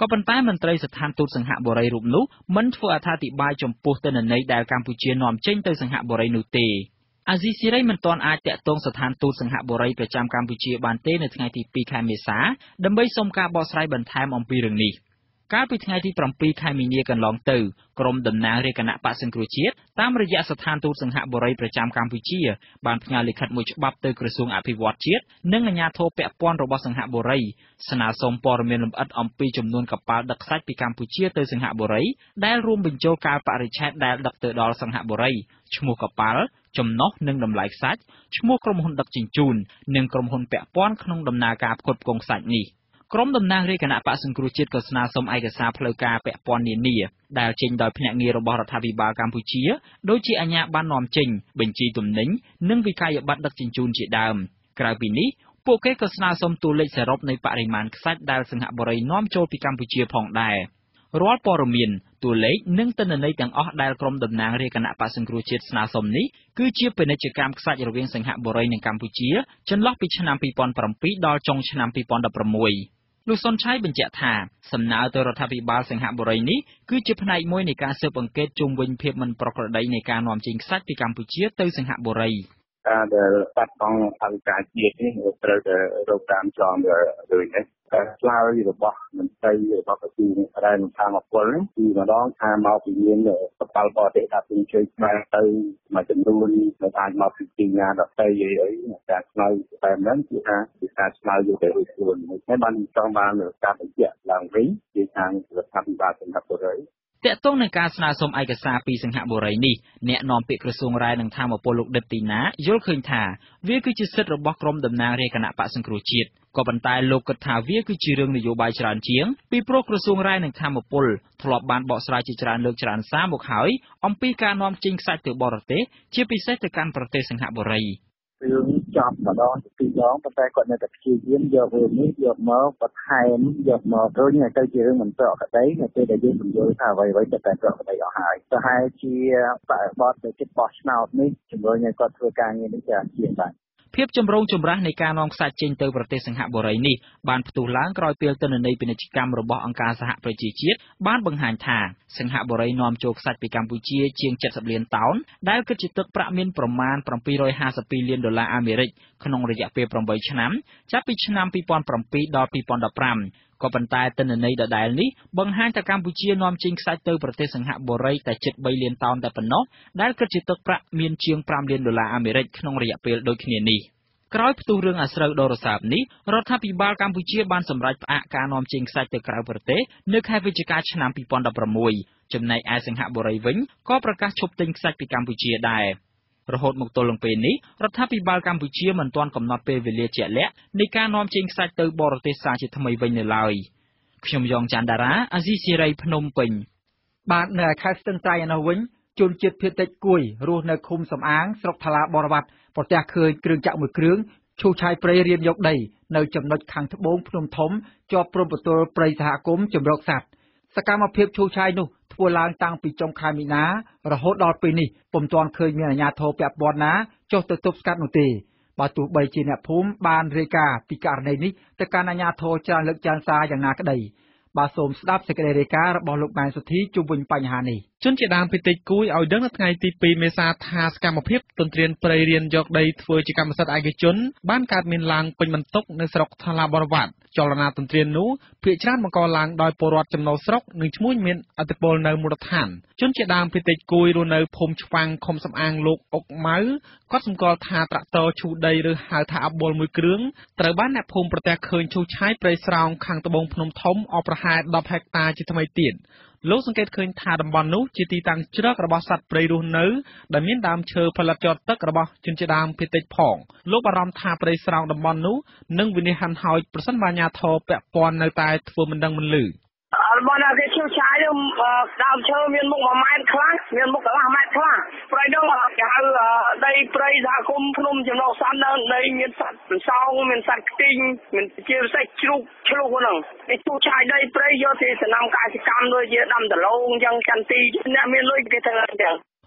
ក៏ប៉ុន្តែមន្ត្រីស្ថានទូតសិង្ហបុរីរូបនោះមិនធ្វើអត្ថាធិប្បាយចំពោះទិន្នន័យដែលកម្ពុជានាំចេញទៅសិង្ហបុរីនោះទេអាស៊ីសេរីមិនទាន់អាចតាក់ទងស្ថានទូតសិង្ហបុរីប្រចាំកម្ពុជាបានទេនៅថ្ងៃទី2ខែមេសាដើម្បីសុំការបកស្រាយបន្ថែមអំពីរឿងនេះកាលពីថ្ងៃទី7ខែមីនាកន្លងទៅក្រុមតំណាងរាជគណៈបក្សសង្គ្រោះជាតិតាមរយៈស្ថានទូតសិង្ហបុរីប្រចាំកម្ពុជាបានផ្ញើលិខិតមួយច្បាប់ទៅក្រសួងអភិវឌ្ឍជាតិនិងអាជ្ញាធរពាក់ព័ន្ធរបស់សិង្ហបុរីស្នើសុំព័ត៌មានលម្អិតអំពីចំនួនកប៉ាល់ដឹកសាច់ពីកម្ពុជាទៅសិង្ហបុរីដែលរួមបញ្ចូលកាលបរិច្ឆេទដែលដឹកទៅដល់សិង្ហបុរីឈ្មោះកប៉ាល់ចំណុះនិងតម្លៃខ្សាច់ឈ្មោះក្រុមហ៊ុនដឹកជញ្ជូននិងក្រុមហ៊ុនពាក់ព័ន្ធក្នុងដំណើរការផ្គត់ផ្គង់ខ្សាច់នេះក្រុមតំណាងរាជគណៈបក្សសង្គ្រោះជាតិក៏ស្នើសុំឯកសារផ្លូវការពាក់ព័ន្ធនានាដែលចេញដោយភ្នាក់ងាររបស់រដ្ឋាភិបាលកម្ពុជាដូចជាអាជ្ញាប័ណ្ណនាំចេញបញ្ជីទំនិញនិងវិក័យប័ត្រដឹកជញ្ជូនជាដើមក្រៅពីនេះពួកគេក៏ស្នើសុំតួលេខសរុបនៃបរិមាណខ្សាច់ដែលសិង្ហបុរីនាំចូលពីកម្ពុជាផងដែររាល់ព័ត៌មានតួលេខនិងទិន្នន័យទាំងអស់ដែលក្រុមតំណាងរាជគណៈបក្សសង្គ្រោះជាតិស្នើសុំនេះគឺជាពាណិជ្ជកម្មខ្សាច់រវាងសិង្ហបុរីនិងកម្ពុជាចន្លោះពីឆ្នាំ2007ដល់ចុងឆ្នាំ2016លោកសុនឆៃបញ្ជាក់ថាសំណើទៅរដ្ឋាភិបាលសិង្ហបុរីនេះគឺជាផ្នែកមួយនៃការស៊ើបអង្កេតជុំវិញភាពមិនប្រក្រតីនៃការនាំចេញខ្សាច់ពីកម្ពុជាទៅសិង្ហបុរីការដែលបាត់បង់អធិការជាតិនេះត្រូវតែរកតាមចំដូចនេះឆ្លើយរបស់មន្ត្រីរបស់ក្រសួងរ៉ែនិងធម្មពលនេះគឺម្ដងថាមកពីមានកប៉ាល់បរទេសថាពីជួយស្មានទៅមួយចំនួននៅអាចមកពីទីណាដទៃអីការឆ្លើយតែហ្នឹងគឺថាជាការឆ្លើយយកទៅរួចខ្លួនហើយបានចង់បានការបញ្ជាក់ឡើងវិញពីខាងរដ្ឋាភិបាលសិង្ហបុរីតាក់ទងនឹងការស្នើសុំឯកសារពីសិង្ហបុរីនេះអ្នកនាំពាក្យក្រសួងរ៉ែនិងធម្មពលលោកដិតទីណាយល់ឃើញថាវាគឺជាសិទ្ធិរបស់ក្រុមតំណាងរាជគណៈបក្សសង្គ្រោះជាតិក៏ប៉ុន្តែលោកគិតថាវាគឺជារឿងនយោបាយច្រើនជាងពីព្រោះក្រសួងរ៉ែនិងធម្មពលធ្លាប់បានបកស្រាយជាច្រើនលើកច្រើនសារមកហើយអំពីការនាំចេញខ្សាច់ទៅបរទេសជាពិសេសទៅកាន់ប្រទេសសិង្ហបុរីរឿងចប់ម្ដងពីរដងប៉ុន្តែគាត់នៅតែព្យាយាមយករឿងនេះយកមកបន្ថែមយកមករុញឲ្យទៅជារឿងមិនប្រក្រតីនៅពេលដែលយើងបញ្យល់ថាអ្វីៗទៅតែប្រក្រតីអស់ហើយទៅហើយជាបរិបទទៅជិតបោះឆ្នោតនេះជំរុញឲ្យគាត់ធ្វើការងារនេះច្រើនជាងបាទភាពចម្រូងចម្រាសនៃការនាំខ្សាច់ចេញទៅប្រទេសសិង្ហបុរីនេះបានផ្ទុះឡើងក្រោយពេលទិន្នន័យពាណិជ្ជកម្មរបស់អង្គការសហប្រជាជាតិបានបង្ហាញថាសិង្ហបុរីនាំចូលខ្សាច់ពីកម្ពុជាជាង70លានតោនដែលគិតជាទឹកប្រាក់មានប្រមាណ$752លានអាមេរិកក្នុងរយៈពេល8ឆ្នាំចាប់ពីឆ្នាំ2007ដល់2015ក៏ប៉ុន្តែទិន្នន័យដដែលនេះបង្ហាញថាកម្ពុជានាំចេញខ្សាច់ទៅប្រទេសសិង្ហបុរីតែជិត3លានតោនតែប៉ុណ្ណោះដែលគិតជាទឹកប្រាក់មានជាង$5លានអាមេរិកក្នុងរយៈពេលដូចគ្នានេះក្រោយផ្ទុះរឿងអាស្រូវដ៏រសើបនេះរដ្ឋាភិបាលកម្ពុជាបានសម្រេចផ្អាកការនាំចេញខ្សាច់ទៅក្រៅប្រទេសនៅខែវិច្ឆិកាឆ្នាំ2016ចំណែកឯសិង្ហបុរីវិញក៏ប្រកាសឈប់ទិញខ្សាច់ពីកម្ពុជាដែររហូតមកទល់នឹងពេលនេះរដ្ឋាភិបាលកម្ពុជាមិនទាន់កំណត់ពេលវេលាជាក់លាក់នៃការនាំចេញខ្សាច់ទៅបរទេសសារជាថ្មីវិញនៅឡើយខ្ញុំយ៉ងច័ន្ទដារាអាស៊ីសេរីភ្នំពេញបាទនៅខេត្តស្ទឹងត្រែងឯនោះវិញជនជាតិភៀតតិចគួយរស់នៅឃុំសំអាងស្រុកថ្លាបរវត្តប្រទះឃើញគ្រឿងចាក់មួយគ្រឿងឈូសឆាយព្រៃរៀនយកដីនៅចំណុចខាងត្បូងភ្នំធំជាប់ព្រំប្រទល់ព្រៃសហគមន៍ជំរកសត្វសកម្មភាពឈូសឆាយនោះធ្វើឡើងតាំងពីចុងខែមីនារហូតដល់ពេលនេះពុំទាន់ឃើញមានអាជ្ញាធរពាក់ព័ន្ធណាចុះទៅទប់ស្កាត់នោះទេបើទោះបីជាអ្នកភូមិបានរាយការណ៍ពីករណីនេះទៅកាន់អាជ្ញាធរច្រើនលើកច្រើនសារយ៉ាងណាក្តីបាទសូមស្ដាប់សេចក្តីរាយការណ៍របស់លោកម៉ែនសុធីជុំវិញបញ្ហានេះជនជាដើមភេតិចគួយឲ្យដឹងនៅថ្ងៃទី2មេសាថាសកម្មភាពទន្ទ្រានព្រៃរៀនយកដីធ្វើជាកម្មសិទ្ធិឯកជនបានកើតមានឡើងពេញបន្ទុកនៅស្រុកថ្លាបរវត្តចលនាទន្ទ្រាននោះភាគច្រើនបង្កឡើងដោយពលរដ្ឋចំណូលស្រុកនិងឈ្មួញមានអធិបុលនៅមូលដ្ឋានជនជាដើមភេតិចគួយរស់នៅភូមិឆ្វាំងឃុំសំអាងលោកអុកម៉ៅគាត់សម្គាល់ថាត្រាក់ទ័រឈូសដីឬហៅថាអបុលមួយគ្រឿងត្រូវបានអ្នកភូមិប្រទះឃើញឈូសឆាយព្រៃស្រោងខាងត្បូងភ្នំធំអស់ប្រហែល10ហិកតាជាថ្មីទៀតលោកសង្កេតឃើញថាតំបន់នោះជាទីតាំងជ្រករបស់សត្វព្រៃរស់នៅដែលមានដើមឈើផលិតជាប់ទឹករបស់ជនជាដើមភាគតិចផងលោកបារម្ភថាព្រៃស្រោងតំបន់នោះនឹងវិនិច្ឆ័យហោចប្រសិនបើអាជ្ញាធរពាក់ព័ន្ធនៅតែធ្វើមិនដឹងមិនឮរបស់ណាគេឈូសឆាយដើមឈើមានមុខ1ម៉ែត្រខ្លះមានមុខកន្លះម៉ែត្រខ្លះព្រៃនោះគេហៅដីព្រៃសហគមន៍ភ្នំចំណុះសត្វនៅដីមានសត្វសោងមានសត្វខ្ទីងមានជាពិសេសជ្រូកឆ្លុះហ្នឹងគេឈូសឆាយដីព្រៃយកទៅសំណង់កសិកម្មដូចជាដាំដលងអញ្ចឹងចន្ទទីអ្នកមានលុយគេធ្វើអញ្ចឹង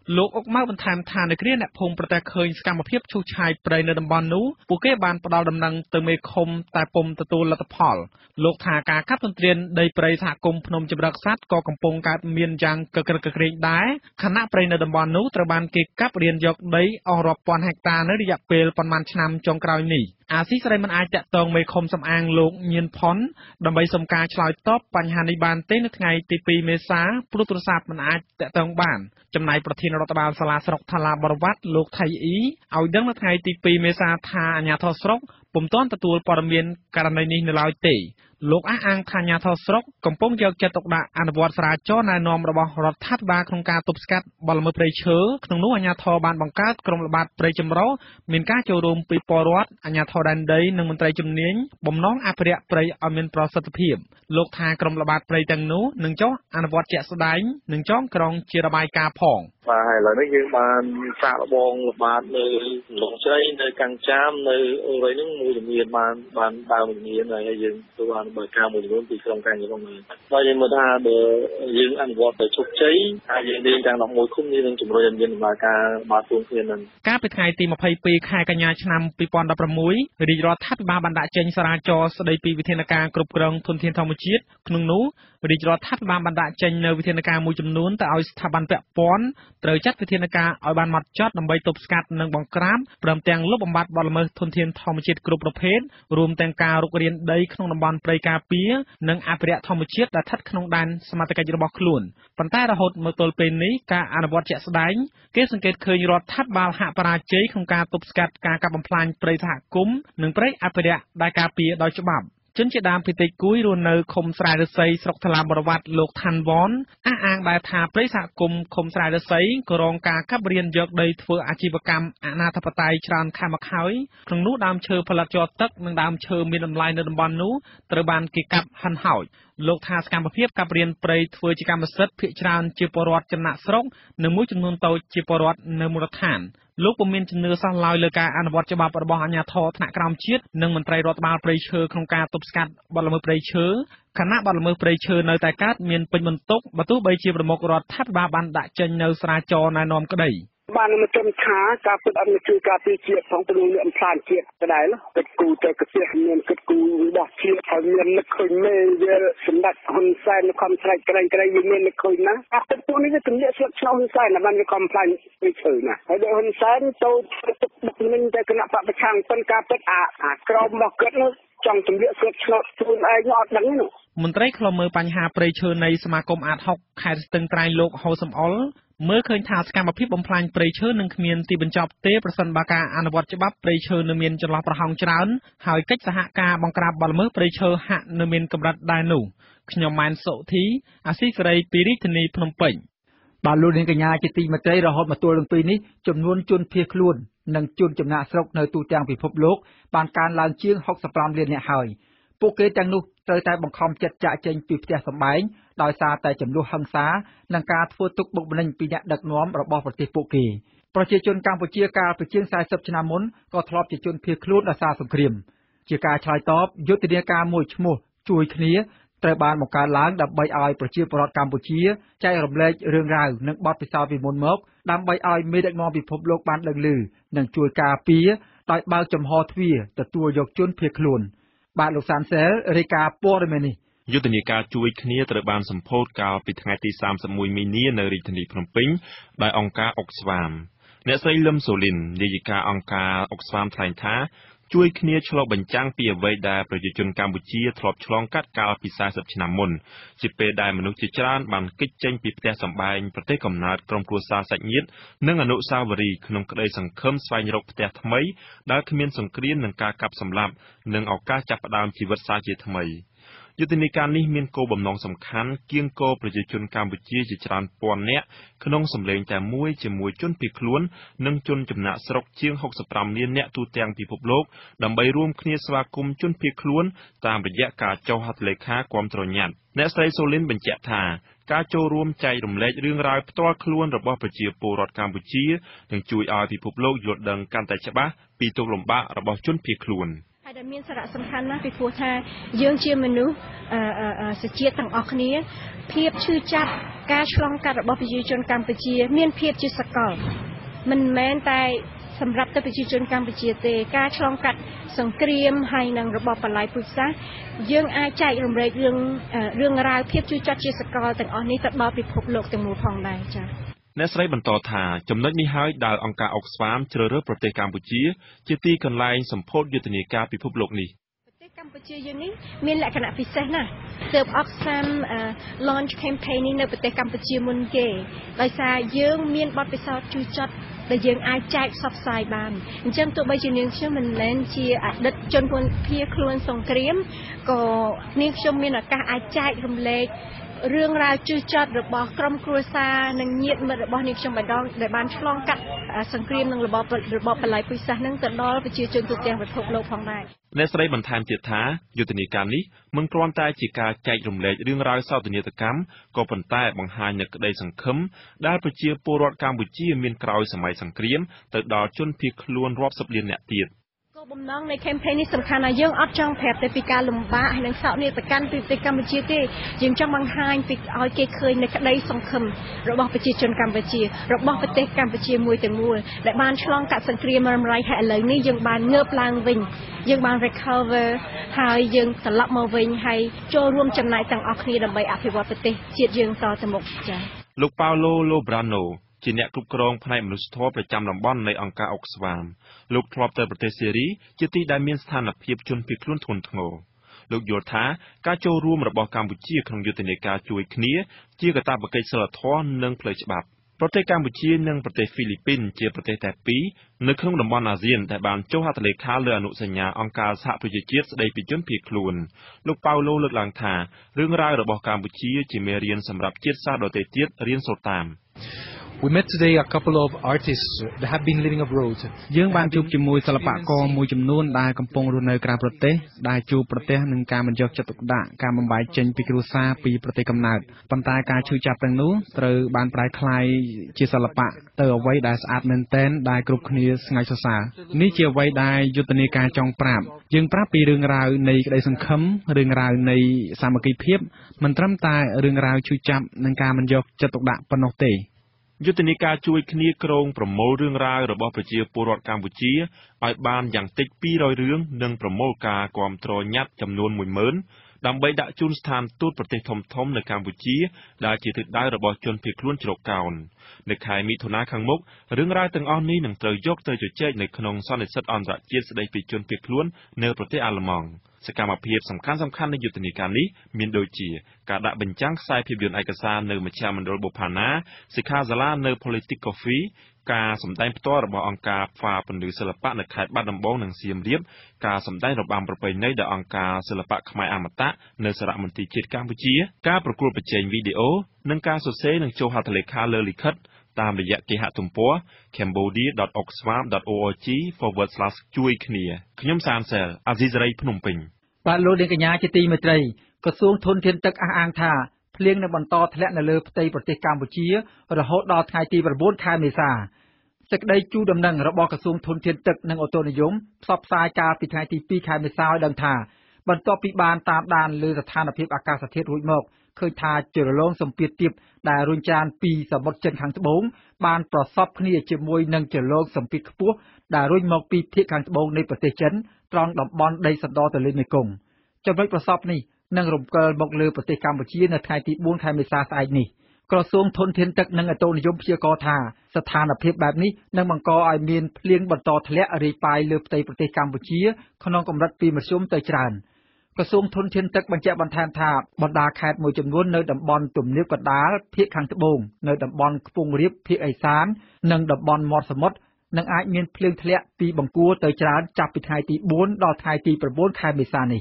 លោកអុកម៉ៅបន្ថែមថានៅគ្រាអ្នកភូមិប្រតែឃើញសកម្មភាពឈូសឆាយព្រៃនៅតំបន់នោះពួកគេបានផ្ដាល់ដំណឹងទៅមេឃុំតែពុំទទួលលទ្ធផលលោកថាការកាប់ទន្ទ្រានដីព្រៃសហគមន៍ភ្នំចម្រឹកសត្វក៏កំពុងកើតមានយ៉ាងកក្រឹកកក្រែងដែរខណៈព្រៃនៅតំបន់នោះត្រូវបានគេកាប់រៀនយកដីអស់រាប់ពាន់ហិកតានៅរយៈពេលប៉ុន្មានឆ្នាំចុងក្រោយនេះអាស៊ីសេរីមិនអាចតាក់ទងមេឃុំសំអាងលោកញៀនផុនដើម្បីសុំការឆ្លើយតបបញ្ហានេះបានទេនៅថ្ងៃទី2មេសាព្រោះទូរស័ព្ទមិនអាចតាក់ទងបានចំណែកប្រធានរដ្ឋបាលសាលាស្រុកថាឡាបរវត្តលោកថៃអ៊ីឲ្យដឹងនៅថ្ងៃទី2មេសាថាអាជ្ញាធរស្រុកពុំទាន់ទទួលព័ត៌មានករណីនេះនៅឡើយទេលោកអះអាងថាអាជ្ញាធរស្រុកកំពុងយកចិត្តទុកដាក់អនុវត្តចរាចរណ៍ណែនាំរបស់រដ្ឋាភិបាលក្នុងការទប់ស្កាត់បទល្មើសព្រៃឈើក្នុងនោះអាជ្ញាធរបានបង្កើតក្រុមល្បាតព្រៃចម្រុះមានការចូលរួមពីពលរដ្ឋអាជ្ញាធរដែនដីនិងមន្ត្រីជំនាញបំណងអភិរក្សព្រៃឲ្យមានប្រសិទ្ធភាពលោកថាក្រុមល្បាតព្រៃទាំងនោះនឹងចុះអនុវត្តជាក់ស្ដែងនិងចងក្រងជារបាយការណ៍ផងបាទឥឡូវនេះយើងបានសាកល្បងល្បាតនៅលងជ្រៃនៅកាំងចាមនៅអូរ៉ៃនឹងមួយជំនាញបានដើមជំនាញហើយយើងធ្វើអនុវត្តការមួយចំនួនពីក្រុមការងាររបស់យើងបើយើងមើលថាបើយើងអនុវត្តទៅជោគជ័យហើយយើងលេងទាំង11ឃុំនេះនឹងជំរុញឲ្យមានដំណើរការបាត់ខ្លួនគ្នានឹងកាលពីថ្ងៃទី22ខែកញ្ញាឆ្នាំ2016រាជរដ្ឋាភិបាលបានដាក់ចេញសារាចរណ៍ស្តីពីវិធានការគ្រប់គ្រងធនធានធម្មជាតិក្នុងនោះរាជរដ្ឋាភិបាលបានដាក់ចេញនូវវិធានការមួយចំនួនទៅឲ្យស្ថាប័នពាក់ព័ន្ធត្រូវចាត់វិធានការឲ្យបានម៉ត់ចត់ដើម្បីទប់ស្កាត់និងបង្ក្រាបព្រមទាំងលុបបំបាត់បទល្មើសធនធានធម្មជាតិគ្រប់ប្រភេទរួមទាំងការរុករានដីក្នុងតំបន់ព្រៃការពារនិងអភិរក្សធម្មជាតិដែលស្ថិតក្នុងដែនសមត្ថកិច្ចរបស់ខ្លួនប៉ុន្តែរហូតមកទល់ពេលនេះការអនុវត្តជាក់ស្ដែងគេសង្កេតឃើញរដ្ឋាភិបាលហាក់បរាជ័យក្នុងការទប់ស្កាត់ការកាប់បំផ្លាញព្រៃសហគមន៍និងព្រៃអភិរក្សដែលការពារដោយច្បាប់ជនជាដើមភាគតិចគួយរស់នៅឃុំស្រែឫស្សីស្រុកថ្លាបរវត្តលោកឋានវ៉នអះអាងដែរថាព្រៃសហគមន៍ឃុំស្រែឫស្សីក៏រងការកាប់រៀនយកដីធ្វើអាជីវកម្មអនាធិបតេយ្យច្រើនខែមកហើយក្នុងនោះដើមឈើផលិតជាប់ទឹកនិងដើមឈើមានតម្លៃនៅតំបន់នោះត្រូវបានគេកាប់ហិនហោចលោកថាសកម្មភាពកាប់រៀនព្រៃធ្វើជាកម្មសិទ្ធិភាគច្រើនជាពលរដ្ឋចំណាក់ស្រុកនិងមួយចំនួនតូចជាពលរដ្ឋនៅមូលដ្ឋានលោកពុំមានជំនឿសោះឡើយលើការអនុវត្តច្បាប់របស់អាជ្ញាធរថ្នាក់ក្រោមជាតិនិងមន្ត្រីរដ្ឋបាលព្រៃឈើក្នុងការទប់ស្កាត់បទល្មើសព្រៃឈើខណៈបទល្មើសព្រៃឈើនៅតែកើតមានពេញបន្ទុកបើទោះបីជាប្រមុខរដ្ឋាភិបាលបានដាក់ចេញនៅសារាចរណ៍ណែនាំក្តីបានមិនត្រឹមថាការពិតអត់ជួយការពារជាតិផងទៅនឹងអំផ្លាញជាតិដដែលគិតគូរទៅកសិមានគិតគូររបស់ជាតិហើយមាននឹកឃើញមេវាសម្ដេចហ៊ុនសែននៅខំស្រែកក្រែងវាមាននឹកឃើញណាអាទឹកពួកនេះវាទម្លាក់ស្លឹកឆ្នោតហ៊ុនសែនបានវាកំផ្លាញវាឈើណាហើយដោយហ៊ុនសែនទៅទឹកបុកនឹងតែគណៈបពប្រឆាំងប៉ុនការពិតអាក្រមរបស់គាត់នោះចង់ទម្លាក់ស្លឹកឆ្នោតខ្លួនឯងអត់ដឹងនោះមន្ត្រីខ្លុំមើលបញ្ហាព្រៃឈើនៃសមាគមអាត6ខេត្តស្ទឹងត្រែងលោកហូសំអល់មើលឃើញថាសកម្មភាពបំផ្លាញព្រៃឈើនឹងគ្មានទីបញ្ចប់ទេប្រសិនបើការអនុវត្តច្បាប់ព្រៃឈើនៅមានចន្លោះប្រហោងច្រើនហើយកិច្ចសហការបង្ក្រាបបទល្មើសព្រៃឈើហាក់នៅមានកម្រិតដែរនោះខ្ញុំម៉ែនសុធីអាស៊ីសេរីពីរាជធានីភ្នំពេញបាទលោកនាងកញ្ញាជាទីមេត្រីរហូតមកទល់នឹងពេលនេះចំនួនជនភៀសខ្លួននិងជនចំណាក់ស្រុកនៅទូទាំងពិភពលោកបានកើនឡើងជាង65លាននាក់ហើយពួកគេទាំងនោះត្រូវតែបង្ខំចិត្តចាកចេញពីផ្ទះសម្បែងដោយសារតែចំនួនហិង្សានិងការធ្វើទុកបុកម្នេញពីអ្នកដឹកនាំរបស់ប្រទេសពួកគេប្រជាជនកម្ពុជាកាលពីជាង40ឆ្នាំមុនក៏ធ្លាប់ជាជនភៀសខ្លួនដោយសារសង្គ្រាមជាការឆ្លើយតបយុទ្ធនាការមួយឈ្មោះជួយគ្នាត្រូវបានបង្កើតឡើងដើម្បីឲ្យប្រជាពលរដ្ឋកម្ពុជាចែករំលែករឿងរ៉ាវនិងបទពិសោធន៍ពីមុនមកដើម្បីឲ្យមេដឹកនាំពិភពលោកបានដឹងឮនិងជួយការពារដោយបើកចំហទ្វារទទួលយកជនភៀសខ្លួនបាទលោកសានសែលរាយការណ៍ព័ត៌មាននេះយុទ្ធនាការជួយគ្នាត្រូវបានសម្ពោធកាលពីថ្ងៃទី31មីនានៅរាជធានីភ្នំពេញដោយអង្គការអុកស្វាមអ្នកស្រីលឹមសូលីននាយិកាអង្គការអុកស្វាមថ្លែងថាជួយគ្នាឆ្លុះបញ្ចាំងពីអ្វីដែលប្រជាជនកម្ពុជាធ្លាប់ឆ្លងកាត់កាលពី40ឆ្នាំមុនជាពេលដែលមនុស្សជាច្រើនបានគេចចេញពីផ្ទះសម្បែងប្រទេសកំណើតក្រុមគ្រួសារសាច់ញាតិនិងអនុស្សាវរីយ៍ក្នុងក្តីសង្ឃឹមស្វែងរកផ្ទះថ្មីដែលគ្មានសង្គ្រាមនិងការកាប់សម្លាប់និងឱកាសចាប់ផ្ដើមជីវិតសាជាថ្មីយុទ្ធនាការនេះមានគោលបំណងសំខាន់គៀងគរប្រជាជនកម្ពុជាជាច្រើនពាន់នាក់ក្នុងសម្លេងតែមួយជាមួយជនភៀសខ្លួននិងជនចំណាក់ស្រុកជាង65លាននាក់ទូទាំងពិភពលោកដើម្បីរួមគ្នាស្វាគមន៍ជនភៀសខ្លួនតាមរយៈការចុះហត្ថលេខាគាំទ្រញត្តិអ្នកស្រីសូលីនបញ្ជាក់ថាការចូលរួមចែករំលែករឿងរ៉ាវផ្ទាល់ខ្លួនរបស់ប្រជាពលរដ្ឋកម្ពុជានឹងជួយឲ្យពិភពលោកយល់ដឹងកាន់តែច្បាស់ពីទុក្ខលំបាករបស់ជនភៀសខ្លួនហើយដែលមានសារៈសំខាន់ណាស់ពីព្រោះថាយើងជាមនុស្សសជាតិទាំងអស់គ្នាភាពឈឺចាប់ការឆ្លងកាត់របស់ប្រជាជនកម្ពុជាមានភាពជាសកលមិនមែនតែសម្រាប់តែប្រជាជនកម្ពុជាទេការឆ្លងកាត់សង្គ្រាមហើយនឹងរបបបល្ល័យពូជសាសន៍យើងអាចចែករំលែករឿងរ៉ាវភាពជឿជាក់ជាសកលទាំងអស់នេះទៅដល់ពិភពលោកទាំងមូលផងដែរចា៎អ្នកស្រីបន្តថាចំណុចនេះហើយដែលអង្គការអុកស្វាមជ្រើសរើសប្រទេសកម្ពុជាជាទីកន្លែងសម្ពោធយុទ្ធនាការពិភពលោកនេះប្រទេសកម្ពុជាយើងនេះមានលក្ខណៈពិសេសណាស់ទើបអុកស្វាម launch campaign នេះនៅប្រទេសកម្ពុជាមុនគេដោយសារយើងមានបទពិសោធន៍ជឿជាក់ដែលយើងអាចចែកផ្សព្វផ្សាយបានអញ្ចឹងទោះបីជានាងខ្ញុំមិនមែនជាអតីតជនភៀសខ្លួនសង្គ្រាមក៏នាងខ្ញុំមានឱកាសអាចចែករំលែករឿងរ៉ាវជឿជាក់របស់ក្រុមគ្រួសារនិងញាតិមិត្តរបស់នាងខ្ញុំម្ដងដែលបានឆ្លងកាត់សង្គ្រាមនិងរបបបល្ល័យពូជសាសន៍នឹងទៅដល់ប្រជាជនទូទាំងពិភពលោកផងដែរអ្នកស្រីបន្ថែមទៀតថាយុទ្ធនាការនេះមិនគ្រាន់តែជាការចែករំលែករឿងរ៉ាវសោកនាដកម្មក៏ប៉ុន្តែបង្ហាញនូវក្តីសង្ឃឹមដែលប្រជាពលរដ្ឋកម្ពុជាមានក្រោយសម័យសង្គ្រាមទៅដល់ជនភៀសខ្លួនរាប់សិបលាននាក់ទៀតគោលបំណងនៃ campaign នេះសំខាន់ណាស់យើងអត់ចង់ប្រាប់តែពីការលំបាកហើយនឹងសោកនាដកម្មពីប្រទេសកម្ពុជាទេយើងចង់បង្ហាញពីឲ្យគេឃើញនៅក្តីសង្ឃឹមរបស់ប្រជាជនកម្ពុជារបស់ប្រទេសកម្ពុជាមួយទាំងមូលដែលបានឆ្លងកាត់សង្គ្រាមរំលាយហើយឥឡូវនេះយើងបានងើបឡើងវិញយើងបាន recover ហើយយើងត្រឡប់មកវិញហើយចូលរួមចំណែកទាំងអស់គ្នាដើម្បីអភិវឌ្ឍប្រទេសជាតិយើងតទៅមុខចា៎លោកប៉ាឡូឡូប្រាណូជាអ្នកគ្រប់គ្រងផ្នែកមនុស្សធម៌ប្រចាំតំបន់នៃអង្គការអុកស្វាមលោកធ្លាប់ទៅប្រទេសសេរីជាទីដែលមានស្ថានភាពជនភៀសខ្លួនធ្ងន់ធ្ងរលោកយល់ថាការចូលរួមរបស់កម្ពុជាក្នុងយុទ្ធនាការជួយគ្នាជាកាតព្វកិច្ចសីលធម៌និងផ្លូវច្បាប់ប្រទេសកម្ពុជានិងប្រទេសហ្វីលីពីនជាប្រទេសតែពីរនៅក្នុងតំបន់អាស៊ានដែលបានចុះហត្ថលេខាលើអនុសញ្ញាអង្គការសហប្រជាជាតិស្តីពីជនភៀសខ្លួនលោកប៉ាវឡូលើកឡើងថារឿងរ៉ាវរបស់កម្ពុជាជាមេរៀនសម្រាប់ជាតិសាសន៍ដទៃទៀតរៀនសូត្រតាម We met today a couple of artists that have been living abroad. យើងបានជួបជាមួយសិល្បករមួយចំនួនដែលកំពុងរស់នៅក្រៅប្រទេសដែលជួបប្រទះនឹងការមិនយកចិត្តទុកដាក់ការបំបែកចេញពីគ្រួសារពីប្រទេសកំណើតប៉ុន្តែការឈឺចាប់ទាំងនោះត្រូវបានប្រែក្លាយជាសិល្បៈទៅអ្វីដែលស្អាតមែនទែនដែលគ្រប់គ្នាស្ងើចសរសើរនេះជាអ្វីដែលយុទ្ធនាការចង់ប្រាប់យើងប្រាប់ពីរឿងរ៉ាវនៃក្តីសង្ឃឹមរឿងរ៉ាវនៃសាមគ្គីភាពមិនត្រឹមតែរឿងរ៉ាវឈឺចាប់និងការមិនយកចិត្តទុកដាក់ប៉ុណ្ណោះទេយុទ្ធនាការជួយគ្នាក្រងប្រមូលរឿងរ៉ាវរបស់ប្រជាពលរដ្ឋកម្ពុជាឲ្យបានយ៉ាងតិច200រឿងនិងប្រមូលការគាំទ្រញត្តិចំនួន 10000 ដើម្បីដាក់ជូនស្ថានទូតប្រទេសធំៗនៅកម្ពុជាដែលជាទិសដៅរបស់ជនភៀសខ្លួនជ្រកកោននៅខែមិថុនាខាងមុខរឿងរ៉ាវទាំងអស់នេះនឹងត្រូវយកទៅជជែកនៅក្នុងសន្និសីទអន្តរជាតិស្តីពីជនភៀសខ្លួននៅប្រទេសអាល្លឺម៉ង់សកម្មភាពសំខាន់ៗនៃយុទ្ធនាការនេះមានដូចជាការដាក់បញ្ចាំងខ្សែភាពយន្តឯកសារនៅមជ្ឈមណ្ឌលបុប្ផាណាសិក្ខាសាលានៅ Politic Coffee ការសម្ដែងផ្ទាល់របស់អង្គការផ្វាពន្លឺសិល្បៈនៅខេត្តបាត់ដំបងនិងសៀមរាបការសម្ដែងរបាំប្រពៃណីដោយអង្គការសិល្បៈខ្មែរអមតៈនៅសារមន្ទីរជាតិកម្ពុជាការប្រកួតប្រជែងវីដេអូនិងការសរសេរនិងចូលហត្ថលេខាលើលិខិតតាមរយៈគេហទំព័រ cambodia.oxfam.org/ ជួយគ្នាខ្ញុំសានសែលអាស៊ីសេរីភ្នំពេញបាទលោកនាងកញ្ញាជាទីមេត្រីក្រសួងធនធានទឹកអះអាងថាភ្លៀងនឹងបន្តធ្លាក់នៅលើផ្ទៃប្រទេសកម្ពុជារហូតដល់ថ្ងៃទី9ខែមេសាសេចក្តីជូនដំណឹងរបស់ក្រសួងធនធានទឹកនិងអូតូនិយមផ្សព្វផ្សាយកាលពីថ្ងៃទី2ខែមេសាឲ្យដឹងថាបន្ទាប់ពីបានតាមដានលើស្ថានភាពអាកាសធាតុរួចមកឃើញថាជ្រលងសម្ពាធទាបដែលរុញច្រានពីសមុទ្រចិនខាងត្បូងបានប្រសពគ្នាជាមួយនឹងជ្រលងសម្ពាធខ្ពស់ដែលរុញមកពីភាគខាងត្បូងនៃប្រទេសចិនត្រង់តំបន់ដីសណ្ដទន្លេមេគង្គចំណុចប្រសពនេះនឹងរំកិលមកលើប្រទេសកម្ពុជានៅថ្ងៃទី4ខែមេសាស្អែកនេះក្រសួងធនធានទឹកនិងអូតូនិយមព្យាករណ៍ថាស្ថានភាពបែបនេះនឹងបង្កឲ្យមានភ្លៀងបន្តធ្លាក់រាយប៉ាយលើផ្ទៃប្រទេសកម្ពុជាក្នុងកម្រិតពីមធ្យមទៅច្រើនក្រសួងធនធានទឹកបញ្ជាក់បន្ថែមថាបណ្ដាខេត្តមួយចំនួននៅតំបន់ទំនាបកណ្ដាលភាគខាងត្បូងនៅតំបន់ខ្ពង់រាបភាគឦសាននិងតំបន់មាត់សមុទ្រនឹងអាចមានភ្លៀងធ្លាក់ពីបង្គួរទៅច្រើនចាប់ពីថ្ងៃទី4ដល់ថ្ងៃទី9ខែមេសានេះ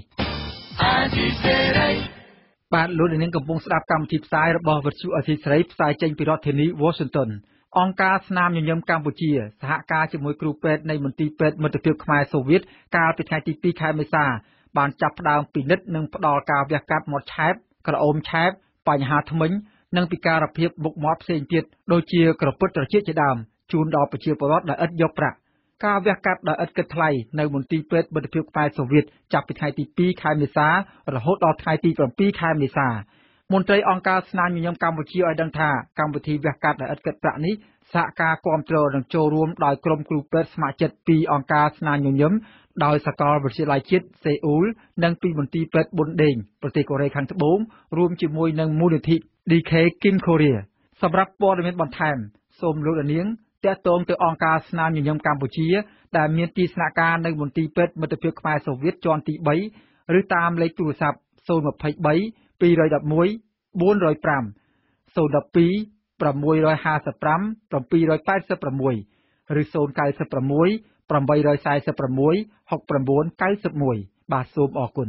បាទលោកនាងកំពុងស្ដាប់កម្មវិធីផ្សាយរបស់វិទ្យុអសីស្រីផ្សាយចេញពីរដ្ឋធានី Washington អង្គការស្នាមញញឹមកម្ពុជាសហការជាមួយគ្រូពេទ្យនៃមន្ទីរពេទ្យមិត្តភាពខ្មែរសូវៀតកាលពីថ្ងៃទី2ខែមេសាបានចាប់ផ្ដើមពិនិត្យនិងផ្ដល់ការវះកាត់មាត់ឆែបក្រអូមឆែបបញ្ហាធ្មេញនិងពិការភាពមុខមាត់ផ្សេងទៀតដូចជាក្រពុតត្រចៀកជាដើមជូនដល់ប្រជាពលរដ្ឋដែលឥតយកប្រាក់ការវះកាត់ដោយឥតគិតថ្លៃនៅមន្ទីរពេទ្យមិត្តភាពខ្មែរសូវៀតចាប់ពីថ្ងៃទី2ខែមេសារហូតដល់ថ្ងៃទី7ខែមេសមន្ត្រីអង្គការស្នាមញញឹមកម្ពុជាឲ្យដឹងថាកម្មវិធីវះកាត់ដោយឥតគិតប្រាក់នេះសហការគាំទ្រនិងចូលរួមដោយក្រុមគ្រូពេទ្យស្ម័គ្រចិត្តពីអង្គការស្នាមញញឹមដោយសាកលវិទ្យាល័យជាតិសេអ៊ូលនិងពីមន្ទីរពេទ្យប៊ុនដេងប្រទេសកូរ៉េខាងត្បូងរួមជាមួយនឹងមូលនិធិ DK Kim Korea សម្រាប់ព័ត៌មានបន្ថែមសូមលោកនាងតាក់ទងទៅអង្គការស្នាមញញឹមកម្ពុជាដែលមានទីស្នាក់ការនៅមន្ទីរពេទ្យមិត្តភាពខ្មែរសូវៀតជាន់ទី3ឬតាមលេខទូរស័ព្ទ023 211 405 012 655 786 ឬ096 846 6991 បាទសូមអរគុណ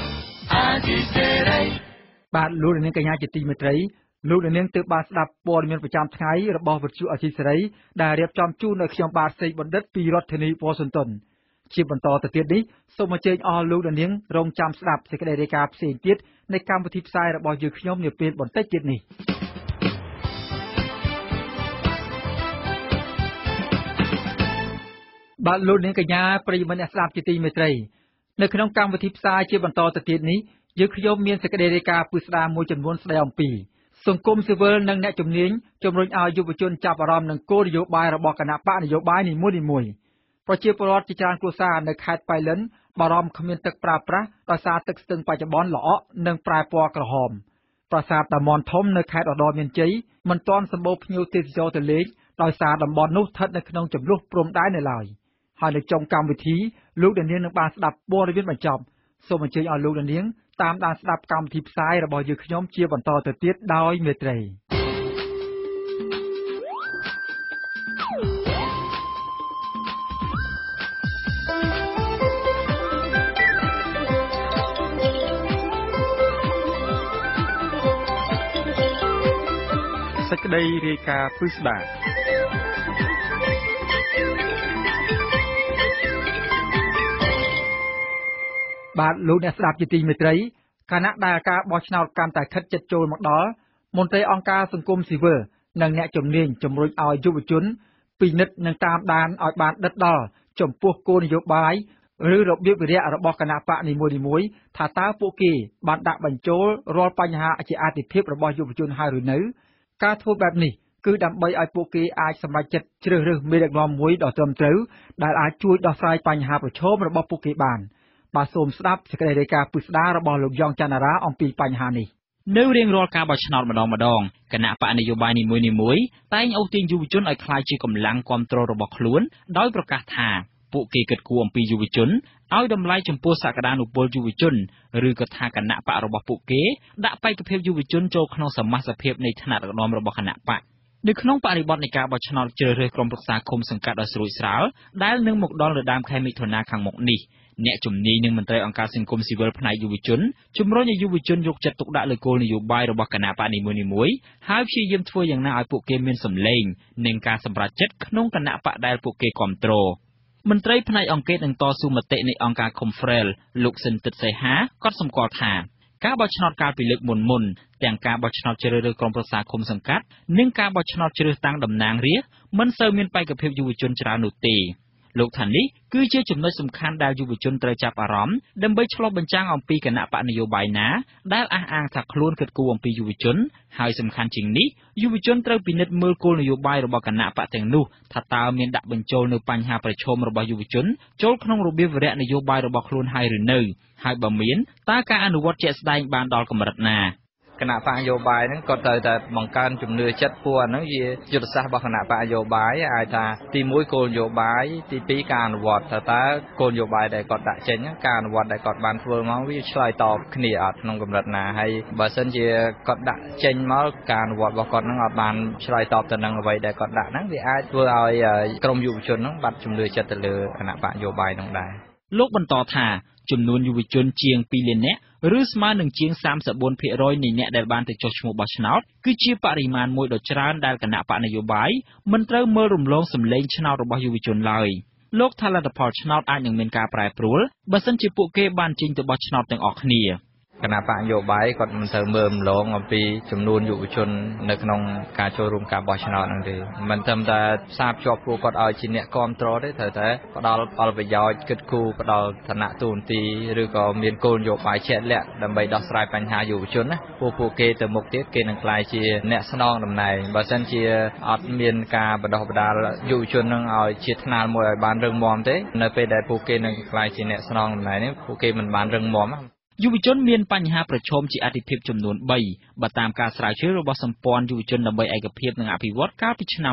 បាទលោកនាងកញ្ញាជាទីមេត្រីលោកនាងទើបបានស្ដាប់ព័ត៌មានប្រចាំថ្ងៃរបស់វិទ្យុអសីសេរីដែលរៀបចំជូនដោយខ្ញុំបាទសេកបណ្ឌិតពីរដ្ឋធានីវ៉ាស៊ីនតោនជាបន្តទៅទៀតនេះសូមអញ្ជើញអស់លោកនាងរងចាំស្ដាប់សេចក្តីរាយការណ៍ផ្សេងទៀតនៃកម្មវិធីផ្សាយរបស់យើងខ្ញុំនាពេលបន្តិចទៀតនេះបាទលោកនាងកញ្ញាប្រិយមិត្តអ្នកស្ដាប់ជាទីមេត្រីនៅក្នុងកម្មវិធីផ្សាយជាបន្តទៅទៀតនេះយើងខ្ញុំមានសេចក្តីរាយការណ៍ពិស្ដារមួយចំនួនស្ដីអំពីសង្គមស៊ីវិលនិងអ្នកជំនាញជំរុញឲ្យយុវជនចាប់អារម្មណ៍នឹងគោលនយោបាយរបស់គណៈបកនយោបាយនីមួយៗប្រជាពលរដ្ឋជាច្រើនគ្រួសារនៅខេត្តប៉ៃលិនបារម្ភគ្មានទឹកប្រើប្រាស់ដោយសារទឹកស្ទឹងបច្ចុប្បន្នល្អក់និងប្រែពណ៌ក្រហមប្រាសាទតាម៉ុនធំនៅខេត្តឧត្តរមានជ័យមិនទាន់សម្បូរភ្ញៀវទេសចរទៅលេងដោយសារតំបន់នោះស្ថិតនៅក្នុងជម្លោះព្រំដែននៅឡើយហើយនៅចុងកម្មវិធីលោកនាងនឹងបានស្ដាប់ព័ត៌មានបញ្ចប់សូមអញ្ជើញឲ្យលោកនាងតាមដានស្ដាប់កម្មវិធីផ្សាយរបស់យើងខ្ញុំជាបន្តទៅទៀតដោយមេត្រីសេចក្តីរាយការណ៍ពិស្ដារបាទលោកអ្នកស្ដាប់ជាទីមេត្រីខណៈដែលការបោះឆ្នោតកាន់តែខិតជិតចូលមកដល់មន្ត្រីអង្គការសង្គមស៊ីវិលនិងអ្នកជំនាញជំរុញឲ្យយុវជនពិនិត្យនិងតាមដានឲ្យបានដិតដល់ចំពោះគោលនយោបាយឬរបៀបវិរៈរបស់គណៈបកនីមួយៗថាតើពួកគេបានដាក់បញ្ចូលរាល់បញ្ហាជាអាទិភាពរបស់យុវជនហើយឬនៅការធ្វើបែបនេះគឺដើម្បីឲ្យពួកគេអាចសម្រេចចិត្តជ្រើសរើសមេដឹកនាំមួយដ៏ត្រឹមត្រូវដែលអាចជួយដោះស្រាយបញ្ហាប្រឈមរបស់ពួកគេបានបាទសូមស្ដាប់សេចក្តីរាយការណ៍ពិស្ដាររបស់លោកយ៉ងច័ន្ទរាអំពីបញ្ហានេះនៅរៀងរាល់ការបោះឆ្នោតម្ដងគណៈបកនយោបាយនីមួយៗតែងអូសទាញយុវជនឲ្យក្លាយជាកម្លាំងគាំទ្ររបស់ខ្លួនដោយប្រកាសថាពួកគេគិតគូរអំពីយុវជនឲ្យតម្លៃចំពោះសក្តានុពលយុវជនឬក៏ថាគណៈបករបស់ពួកគេដាក់បេក្ខភាពយុវជនចូលក្នុងសមាជិកភាពនៃថ្នាក់ដឹកនាំរបស់គណៈបកនៅក្នុងបរិបទនៃការបោះឆ្នោតជ្រើសរើសក្រុមប្រឹក្សាឃុំសង្កាត់ដ៏ស្រួយស្រាលដែលនឹងមកដល់នៅដើមខែមិថុនាខាងមុខនេះអ្នកជំនាញនិងមន្ត្រីអង្គការសង្គមស៊ីវិលផ្នែកយុវជនជំរុញឲ្យយុវជនយកចិត្តទុកដាក់លើគោលនយោបាយរបស់គណៈបកនីមួយៗហើយព្យាយាមធ្វើយ៉ាងណាឲ្យពួកគេមានសម្លេងនិងការសម្រេចចិត្តក្នុងគណៈបកដែលពួកគេគ្រប់គ្រងមន្ត្រីផ្នែកអង្គការនិងតស៊ូមតិនៃអង្គការ Confrel លោកសិនទិតសីហាក៏សម្គាល់ថាការបោះឆ្នោតកាលពីលើកមុនទាំងការបោះឆ្នោតជ្រើសរើសក្រុមប្រឹក្សាឃុំសង្កាត់និងការបោះឆ្នោតជ្រើសតាំងតំណាងរាស្ត្រមិនសូវមានបេក្ខភាពយុវជនច្រើននោះទេលោកថានេះគឺជាចំណុចសំខាន់ដែលយុវជនត្រូវចាប់អារម្មណ៍ដើម្បីឆ្លុះបញ្ចាំងអំពីគណៈបកនយោបាយណាដែលអះអាងថាខ្លួនគិតគូរអំពីយុវជនហើយសំខាន់ជាងនេះយុវជនត្រូវពិនិត្យមើលគោលនយោបាយរបស់គណៈបកទាំងនោះថាតើមានដាក់បញ្ចូលនៅបញ្ហាប្រឈមរបស់យុវជនចូលក្នុងរបៀបវិរៈនយោបាយរបស់ខ្លួនហើយឬនៅហើយបើមានតើការអនុវត្តជាក់ស្ដែងបានដល់កម្រិតណាគណៈបកនយោបាយហ្នឹងក៏ត្រូវតែបង្កើនជំនឿចិត្តពួកហ្នឹងជាយុទ្ធសាស្ត្ររបស់គណៈបកនយោបាយអាចថាទី1គោលនយោបាយទី2ការអនុវត្តតើគោលនយោបាយដែលគាត់ដាក់ចេញការអនុវត្តដែលគាត់បានធ្វើមកវាឆ្លើយតបគ្នាអត់ក្នុងកម្រិតណាហើយបើសិនជាគាត់ដាក់ចេញមកការអនុវត្តរបស់គាត់ហ្នឹងអត់បានឆ្លើយតបទៅនឹងអ្វីដែលគាត់ដាក់ហ្នឹងវាអាចធ្វើឲ្យក្រុមយុវជនហ្នឹងបាត់ជំនឿចិត្តទៅលើគណៈបកនយោបាយហ្នឹងដែរលោកបន្តថាចំនួនយុវជនជាង2លាននាក់ឬស្មើនឹងជាង 34% នៃអ្នកដែលបានទៅចុះឈ្មោះបោះឆ្នោតគឺជាបរិមាណមួយដ៏ច្រើនដែលគណៈបកនយោបាយមិនត្រូវមើលរំលងសម្លេងឆ្នោតរបស់យុវជនឡើយលោកថាលទ្ធផលឆ្នោតអាចនឹងមានការប្រែប្រួលបើសិនជាពួកគេបានចេញទៅបោះឆ្នោតទាំងអស់គ្នាគណៈបកនយោបាយគាត់មិនទៅមើលម្លងអំពីចំនួនយុវជននៅក្នុងការចូលរួមការបោះឆ្នោតហ្នឹងទេមិនត្រឹមតែផ្សារភ្ជាប់ពួកគាត់ឲ្យជាអ្នកគ្រប់គ្រងទេត្រូវតែផ្ដល់ផលប្រយោជន៍គិតគូរផ្ដល់ឋានៈទូនាទីឬក៏មានគោលនយោបាយជាក់លាក់ដើម្បីដោះស្រាយបញ្ហាយុវជនណាពួកគេទៅមុខទៀតគេនឹងក្លាយជាអ្នកស្នងតំណែងបើសិនជាអត់មានការបណ្ដោះបណ្ដាលយុវជននឹងឲ្យជាថ្នាលមួយឲ្យបានរឹងមាំទេនៅពេលដែលពួកគេនឹងក្លាយជាអ្នកស្នងតំណែងនេះពួកគេមិនបានរឹងមាំយុវជនមានបញ្ហាប្រឈមជាអាទិភាពចំនួន3បើតាមការស្រាវជ្រាវរបស់សម្ព័ន្ធយុវជនដើម្បីឯកភាពនិងអភិវឌ្ឍកាលពីឆ្នាំ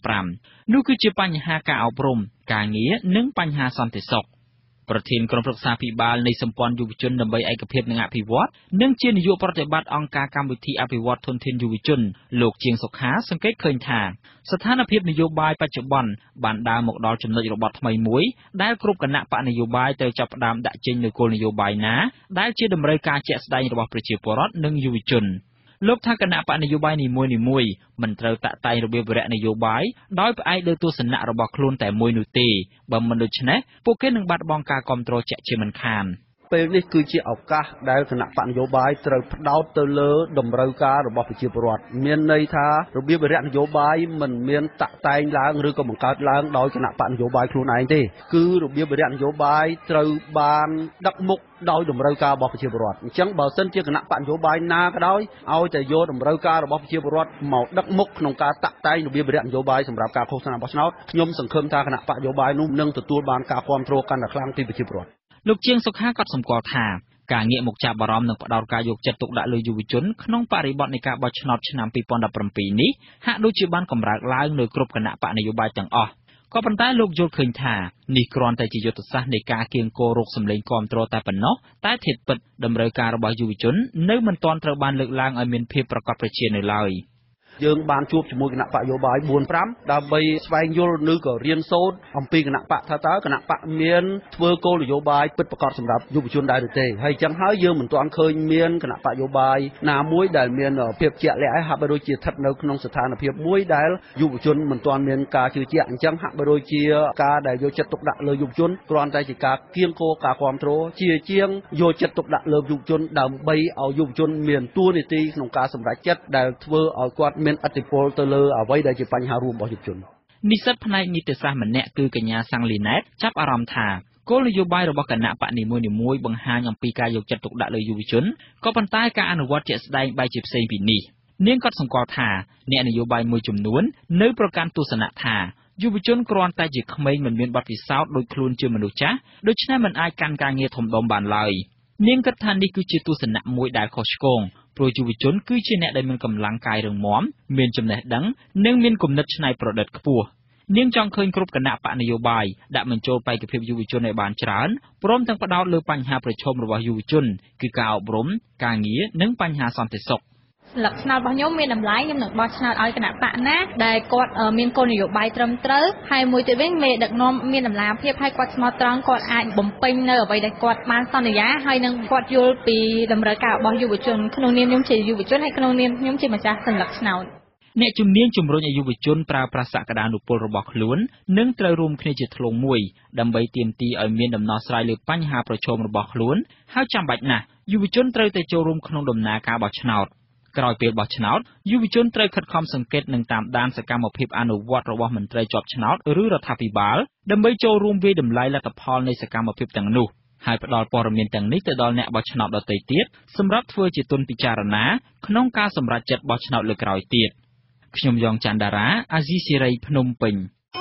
2015នោះគឺជាបញ្ហាការអប់រំការងារនិងបញ្ហាសន្តិសុខប្រធានក្រុមប្រឹក្សាភិបាលនៃសម្ព័ន្ធយុវជនដើម្បីឯកភាពនិងអភិវឌ្ឍនិងជានាយកប្រតិបត្តិអង្គការកម្មវិធីអភិវឌ្ឍធនធានយុវជនលោកជាងសុខាសង្កេតឃើញថាស្ថានភាពនយោបាយបច្ចុប្បន្នបានដើរមកដល់ចំណុចរបត់ថ្មីមួយដែលគ្រប់គណៈបកនយោបាយត្រូវចាប់ផ្ដើមដាក់ចេញនូវគោលនយោបាយណាដែលជាតម្រូវការជាក់ស្ដែងរបស់ប្រជាពលរដ្ឋនិងយុវជនលោកថាគណៈបកនយោបាយនីមួយៗមិនត្រូវតាក់តែងរបៀបវរៈនយោបាយដោយផ្អែកលើទស្សនៈរបស់ខ្លួនតែមួយនោះទេបើមិនដូច្នេះពួកគេនឹងបាត់បង់ការគ្រប់គ្រងជាក់ជាមិនខានពេលនេះគឺជាឱកាសដែលគណៈបកនយោបាយត្រូវផ្ដោតទៅលើតម្រូវការរបស់ប្រជាពលរដ្ឋមានន័យថារបៀបវរៈនយោបាយមិនមានតាក់តែងឡើងឬក៏បង្កើតឡើងដោយគណៈបកនយោបាយខ្លួនឯងទេគឺរបៀបវរៈនយោបាយត្រូវបានដឹកមុខដោយតម្រូវការរបស់ប្រជាពលរដ្ឋអញ្ចឹងបើសិនជាគណៈបកនយោបាយណាក៏ដោយឲ្យតែយកតម្រូវការរបស់ប្រជាពលរដ្ឋមកដឹកមុខក្នុងការតាក់តែងរបៀបវរៈនយោបាយសម្រាប់ការឃោសនាបោះឆ្នោតខ្ញុំសង្ឃឹមថាគណៈបកនយោបាយនោះនឹងទទួលបានការគាំទ្រកាន់តែខ្លាំងពីប្រជាពលរដ្ឋលោកជាងសុខាក៏សម្គាល់ថាការងាកមកចាប់អារម្មណ៍និងផ្ដោតការយកចិត្តទុកដាក់លើយុវជនក្នុងបរិបទនៃការបោះឆ្នោតឆ្នាំ2017នេះហាក់ដូចជាបានកម្រើកឡើងនៅគ្រប់គណៈបកនយោបាយទាំងអស់ក៏ប៉ុន្តែលោកយល់ឃើញថានេះគ្រាន់តែជាយុទ្ធសាស្ត្រនៃការគៀងគររកសម្លេងគាំទ្រតែប៉ុណ្ណោះតែធៀបពិតតម្រូវការរបស់យុវជននៅមិនទាន់ត្រូវបានលើកឡើងឲ្យមានភាពប្រកបប្រជានៅឡើយយើងបានជួបជាមួយគណៈបកនយោបាយ 4-5 ដើម្បីស្វែងយល់ឬក៏រៀនសូត្រអំពីគណៈបកថាតើគណៈបកមានធ្វើគោលនយោបាយពិតប្រាកដសម្រាប់យុវជនដែរឬទេហើយចឹងហើយយើងមិនទាន់ឃើញមានគណៈបកនយោបាយណាមួយដែលមានភាពជាក់លាក់ហើយហាក់បីដូចជាស្ថិតនៅក្នុងស្ថានភាពមួយដែលយុវជនមិនទាន់មានការជឿជាក់អញ្ចឹងហាក់បីដូចជាការដែលយកចិត្តទុកដាក់លើយុវជនគ្រាន់តែជាការគៀងគរការគ្រប់គ្រងជាជាងយកចិត្តទុកដាក់លើយុវជនដើម្បីឲ្យយុវជនមានតួនាទីក្នុងការសម្រេចចិត្តដែលធ្វើឲ្យគាត់មានឥទ្ធិពលទៅលើអ្វីដែលជាបញ្ហារួមរបស់យុវជននិស្សិតផ្នែកនីតិសាស្ត្រម្នាក់គឺកញ្ញាសាំងលីណែតចាប់អារម្មណ៍ថាគោលនយោបាយរបស់គណៈបកនីមួយៗបង្ហាញអំពីការយកចិត្តទុកដាក់លើយុវជនក៏ប៉ុន្តែការអនុវត្តជាក់ស្ដែងបែរជាផ្សេងពីនេះនាងក៏សម្គាល់ថាអ្នកនយោបាយមួយចំនួននៅប្រកាន់ទស្សនៈថាយុវជនគ្រាន់តែជាក្មេងមិនមានបទពិសោធន៍ដូចខ្លួនជាមនុស្សចាស់ដូច្នេះមិនអាចកាន់ការងារធំដុំបានឡើយនាងគិតថានេះគឺជាទស្សនៈមួយដែលខុសឆ្គងព្រោះយុវជនគឺជាអ្នកដែលមានកម្លាំងកាយរឹងមាំមានចំណេះដឹងនិងមានគំនិតច្នៃប្រឌិតខ្ពស់នាងចង់ឃើញគ្រប់គណៈបកនយោបាយដាក់បញ្ចូលបេក្ខភាពយុវជនឲ្យបានច្រើនព្រមទាំងផ្ដោតលើបញ្ហាប្រឈមរបស់យុវជនគឺការអប់រំការងារនិងបញ្ហាសន្តិសុខស្លឹកឆ្នោតរបស់ខ្ញុំមានតម្លៃខ្ញុំនឹងបោះឆ្នោតឲ្យគណៈបកណាដែលគាត់មានគោលនយោបាយត្រឹមត្រូវហើយមួយទៀតវិញមេដឹកនាំមានតម្លាភាពហើយគាត់ស្មោះត្រង់គាត់អាចបំពេញនៅអ្វីដែលគាត់បានសន្យាហើយនឹងគាត់យល់ពីតម្រូវការរបស់យុវជនក្នុងនាមខ្ញុំជាយុវជនហើយក្នុងនាមខ្ញុំជាម្ចាស់សន្លឹកឆ្នោតអ្នកជំនាញជំរុញឲ្យយុវជនប្រើប្រាស់សក្តានុពលរបស់ខ្លួននិងត្រូវរួមគ្នាជាធ្លុងមួយដើម្បីទាមទារឲ្យមានដំណោះស្រាយលើបញ្ហាប្រឈមរបស់ខ្លួនហើយចាំបាច់ណាស់យុវជនត្រូវតែចូលរួមក្នុងដំណើរការបោះឆ្នោតក្រោយពេលបោះឆ្នោតយុវជនត្រូវខិតខំសង្កេតនិងតាមដានសកម្មភាពអនុវត្តរបស់មន្ត្រីជាប់ឆ្នោតឬរដ្ឋាភិបាលដើម្បីចូលរួមវាយតម្លៃលទ្ធផលនៃសកម្មភាពទាំងនោះហើយផ្ដល់ព័ត៌មានទាំងនេះទៅដល់អ្នកបោះឆ្នោតដទៃទៀតសម្រាប់ធ្វើជាទុនពិចារណាក្នុងការសម្រេចចិត្តបោះឆ្នោតលើកក្រោយទៀតខ្ញុំយ៉ងច័ន្ទដារាអាស៊ីសេរីភ្នំពេញ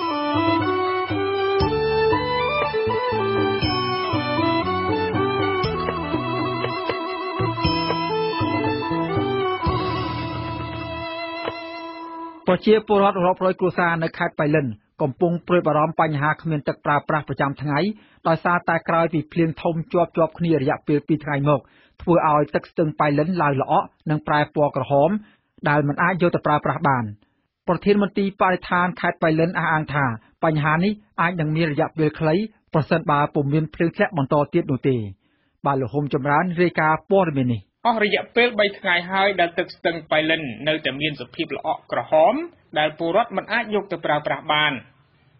ប្រជាពលរដ្ឋរាប់រយគ្រួសារនៅខេត្តប៉ៃលិនកំពុងព្រួយបារម្ភបញ្ហាគ្មានទឹកប្រើប្រាស់ប្រចាំថ្ងៃដោយសារតែក្រោយពីភ្លៀងធំជាប់គ្នារយៈពេល2ថ្ងៃមកធ្វើឲ្យទឹកស្ទឹងប៉ៃលិនឡើងល្អក់និងប្រែពណ៌ក្រហមដែលមិនអាចយកទៅប្រើប្រាស់បានប្រធានមន្ត្រីបរិស្ថានខេត្តប៉ៃលិនអះអាងថាបញ្ហានេះអាចនឹងមានរយៈពេលខ្លីប្រសិនបើពុំមានភ្លៀងធ្លាក់បន្តទៀតនោះទេបាទលោកហុំចម្រើនរាយការណ៍ព័ត៌មាននេះអស់រយៈពេល3ថ្ងៃហើយដែលទឹកស្ទឹងប៉ៃលិននៅតែមានសភាពល្អក់ក្រហមដែលពលរដ្ឋមិនអាចយកទៅប្រើប្រាស់បាន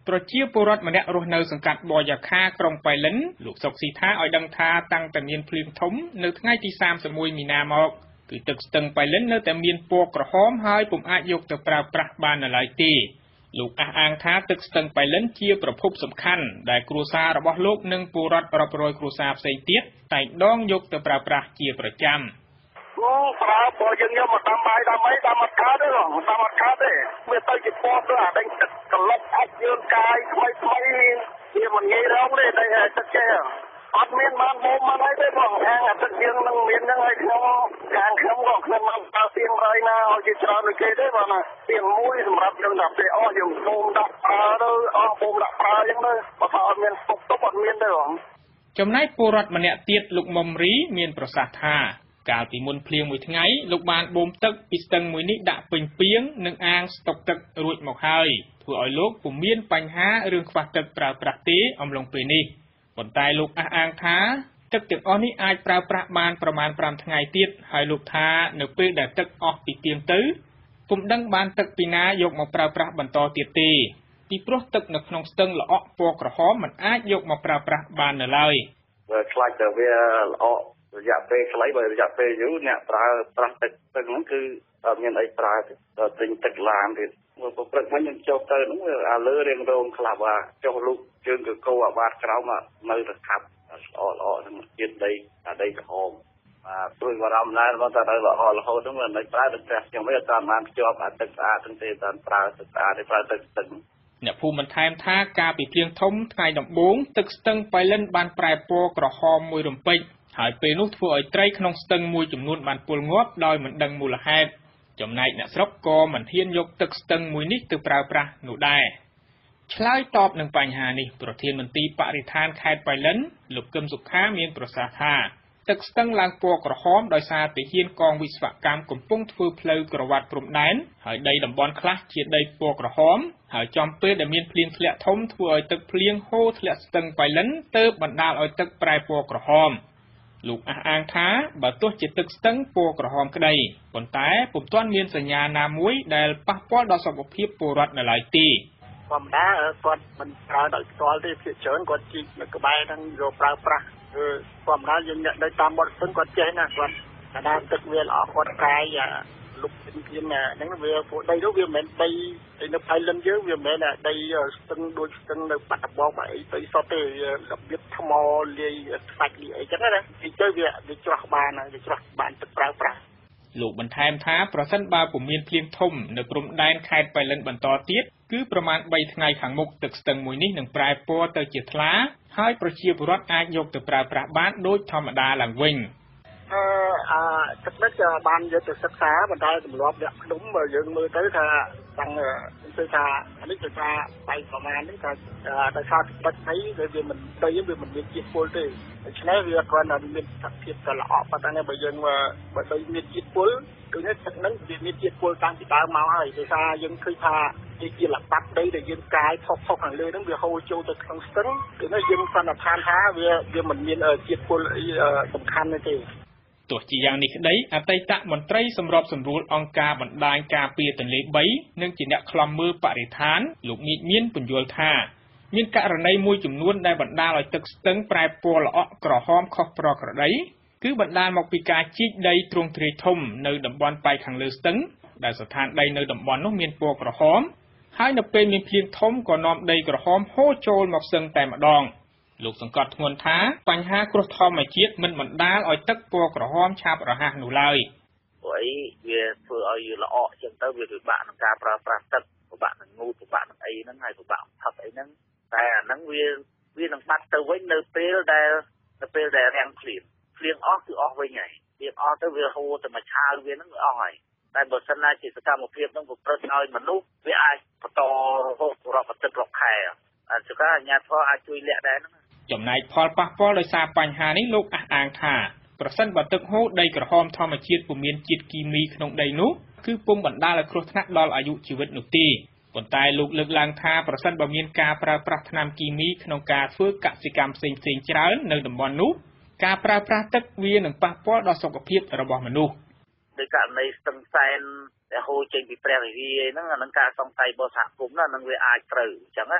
ប្រជាពលរដ្ឋម្នាក់រស់នៅសង្កាត់បយ៉ាខាក្រុងប៉ៃលិនលោកសុកស៊ីថាឲ្យដឹងថាតាំងតែមានភ្លៀងធំនៅថ្ងៃទី31មីនាមកគឺទឹកស្ទឹងប៉ៃលិននៅតែមានពណ៌ក្រហមហើយពុំអាចយកទៅប្រើប្រាស់បាននៅឡើយទេលោកអះអាងថាទឹកស្ទឹងប៉ៃលិនជាប្រភពសំខាន់ដែលគ្រួសាររបស់លោកនិងពលរដ្ឋរាប់រយគ្រួសារផ្សេងទៀតតែងដងយកទៅប្រើប្រាស់ជាប្រចាំប្រើបើយើងយកមកតាមបាយតាមអីតាមអត់ខាតទេបងតាមអត់ខាតទេវាទៅជាពណ៌ទៅអាដេញទឹកក្លុបអត់យើងកាយថ្មីវាមិនងាយរងទេតែទឹកចេះអត់មានបានបូមមកអីទេបងខាងអាទឹកយើងនឹងមានហ្នឹងហើយខ្ញុំខាងខ្ញុំក៏ខ្ញុំមកប្រើទៀងរយណាឲ្យជាច្រើនដូចគេទេបងណាទៀងមួយសម្រាប់យើងដល់ពេលអស់យើងបូមដាក់ប្រើទៅអស់បូមដាក់ប្រើអញ្ចឹងទៅបើថាអត់មានស្តុកទុកអត់មានទេបងចំណែកពលរដ្ឋម្នាក់ទៀតលោកមុំរីមានប្រសាសន៍ថាកាលពីមុនភ្លៀងមួយថ្ងៃលោកបានបូមទឹកពីស្ទឹងមួយនេះដាក់ពេញពាងនិងអាងស្តុកទឹករួចមកហើយធ្វើឲ្យលោកពុំមានបញ្ហារឿងខ្វះទឹកប្រើប្រាស់ទេអំឡុងពេលនេះប៉ុន្តែលោកអះអាងថាទឹកទាំងអស់នេះអាចប្រើប្រាស់បានប្រមាណ5ថ្ងៃទៀតហើយលោកថានៅពេលដែលទឹកអស់ពីពាងទៅពុំដឹងបានទឹកពីណាយកមកប្រើប្រាស់បន្តទៀតទេពីព្រោះទឹកនៅក្នុងស្ទឹងល្អក់ពណ៌ក្រហមមិនអាចយកមកប្រើប្រាស់បាននៅឡើយខ្លាចតែវាល្អក់រយៈពេលខ្លីបើរយៈពេលយូរអ្នកប្រើប្រាស់ទឹកហ្នឹងគឺមានអីប្រើទិញទឹកឡានទៀតមកព្រឹកមិញខ្ញុំចុះទៅហ្នឹងអាលើរៀងរងខ្លះបាទចុះលូកជើងកកោអាបាតក្រោមនៅទៅខាប់ល្អហ្នឹងជាតិដីក្រហមបាទព្រួយបារម្ភដែរមកតែដល់ល្អរហូតហ្នឹងមិនអាចប្រើទឹកផ្ទះខ្ញុំមិនតាមបានភ្ជាប់អាទឹកស្អាតហ្នឹងទេតាមប្រើទឹកស្អាតទេប្រើទឹកស្ទឹងអ្នកភូមិបន្ថែមថាការពីភ្លៀងធំថ្ងៃដំបូងទឹកស្ទឹងប៉ៃលិនបានប្រែពណ៌ក្រហមមួយរំពេចហើយពេលនោះធ្វើឲ្យត្រីក្នុងស្ទឹងមួយចំនួនបានពុលងាប់ដោយមិនដឹងមូលហេតុចំណែកអ្នកស្រុកក៏មិនហ៊ានយកទឹកស្ទឹងមួយនេះទៅប្រើប្រាស់នោះដែរឆ្លើយតបនឹងបញ្ហានេះប្រធានមន្ត្រីបរិស្ថានខេត្តប៉ៃលិនលោកកឹមសុខាមានប្រសាសន៍ថាទឹកស្ទឹងឡើងពណ៌ក្រហមដោយសារទាហានកងវិស្វកម្មកំពុងធ្វើផ្លូវក្រវ៉ាត់ព្រំដែនហើយដីតំបន់ខ្លះជាដីពណ៌ក្រហមហើយចំពេលដែលមានភ្លៀងធ្លាក់ធំធ្វើឲ្យទឹកភ្លៀងហូរធ្លាក់ស្ទឹងប៉ៃលិនទើបបណ្ដាលឲ្យទឹកប្រែពណ៌ក្រហមលោកអះអាងថាបើទោះជាទឹកស្ទឹងពណ៌ក្រហមក្តីប៉ុន្តែពុំទាន់មានសញ្ញាណាមួយដែលប៉ះពាល់ដល់សុខភាពពលរដ្ឋនៅឡើយទេធម្មតាគាត់មិនប្រើដោយផ្ទាល់ទេភាគច្រើនគាត់ជីកនៅក្បែរហ្នឹងយកប្រើប្រាស់ធម្មតាយើងអ្នកនៅតាមមាត់ស្ទឹងគាត់ចេះណាគាត់ថាទឹកវាល្អគាត់កាយលុបពីហ្នឹងវាពួកដីនោះវាមិនមែនដីនៅផៃលិនយើងវាមិនមែនដីស្ទឹងដូចស្ទឹងនៅបាត់ដំបងអីទៅសតទេរបៀបថ្មលាយខ្សាច់លាយអីចឹងណាទីទៅវាច្រោះបានវាច្រោះបានទឹកប្រើប្រាស់លោកបន្ថែមថាប្រសិនបើពុំមានភ្លៀងធំនៅព្រំដែនខេត្តប៉ៃលិនបន្តទៀតគឺប្រមាណ3ថ្ងៃខាងមុខទឹកស្ទឹងមួយនេះនឹងប្រែពណ៌ទៅជាថ្លាហើយប្រជាពលរដ្ឋអាចយកទៅប្រើប្រាស់បានដូចធម្មតាឡើងវិញទឹកនេះបានយកទៅសិក្សាបណ្ដាលទម្លាប់អ្នកភ្នំយើងមើលទៅថាតាំងគឺថានេះគឺថាបៃប្រមាណនេះថាដោយសារទឹកនេះវាមិនដីវាមិនមានជាតិពុលទេដូច្នេះវាគ្រាន់តែមានសភាពតែល្អប៉ុន្តែបើយើងបើដីមានជាតិពុលគឺនេះទឹកហ្នឹងវាមានជាតិពុលតាំងពីដើមមកហើយដោយសារយើងឃើញថាជាលបាត់ដីដែលយើងកាយផុសខាងលើហ្នឹងវាហូរចូលទៅក្នុងស្ទឹងគឺនេះយើងសន្និដ្ឋានថាវាមិនមានជាតិពុលអីសំខាន់ទេទោះជាយ៉ាងនេះក្តីអតីតមន្ត្រីសម្របសម្រួលអង្គការបណ្ដាញការពារទន្លេ3និងជាអ្នកខ្លំមើលបរិស្ថានលោកញីមានពន្យល់ថាមានករណីមួយចំនួនដែលបណ្ដាលឲ្យទឹកស្ទឹងប្រែពណ៌ល្អក់ក្រហមខុសប្រក្រតីគឺបណ្ដាលមកពីការជីកដីទ្រង់ទ្រាយធំនៅតំបន់ប៉ែកខាងលើស្ទឹងដែលស្ថានដីនៅតំបន់នោះមានពណ៌ក្រហមហើយនៅពេលមានភ្លៀងធំក៏នាំដីក្រហមហូរចូលមកស្ទឹងតែម្ដងលោកសង្កត់ធ្ងន់ថាបញ្ហាគ្រោះធម្មជាតិមិនបណ្ដាលឲ្យទឹកពណ៌ក្រហមឆាប់រហ័សនោះឡើយព្រោះអីវាធ្វើឲ្យល្អក់ចឹងទៅវាពិបាកក្នុងការប្រើប្រាស់ទឹកពិបាកនឹងងូតពិបាកនឹងអីហ្នឹងហើយពិបាកផឹកអីហ្នឹងតែអាហ្នឹងវានឹងបាត់ទៅវិញនៅពេលដែលរាំងភ្លៀងអស់គឺអស់វិញហើយវាអស់ទៅវាហូរទៅមួយឆាវវាហ្នឹងវាអស់ហើយតែបើសិនណាជាសកម្មភាពហ្នឹងប្រព្រឹត្តឲ្យមនុស្សវាអាចបន្តរហូតរាប់អាទិត្យរាប់ខែអាចការអាជ្ញាធរអាចជួយលាក់ដែរហ្នឹងចំណែកផលប៉ះពាល់ដោយសារបញ្ហានេះលោកអះអាងថាប្រសិនបើទឹកហូរដីក្រហមធម្មជាតិពុំមានជាតិគីមីក្នុងដីនោះគឺពុំបណ្ដាលឲ្យគ្រោះថ្នាក់ដល់អាយុជីវិតនោះទេប៉ុន្តែលោកលើកឡើងថាប្រសិនបើមានការប្រើប្រាស់ថ្នាំគីមីក្នុងការធ្វើកសិកម្មផ្សេងៗច្រើននៅតំបន់នោះការប្រើប្រាស់ទឹកវានឹងប៉ះពាល់ដល់សុខភាពរបស់មនុស្សដោយករណីស្ទឹងសែនដែលហូរចេញពីព្រះវិហារហ្នឹងអានឹងការសង្ស័យរបស់សហគមន៍ណានឹងវាអាចត្រូវអញ្ចឹងណា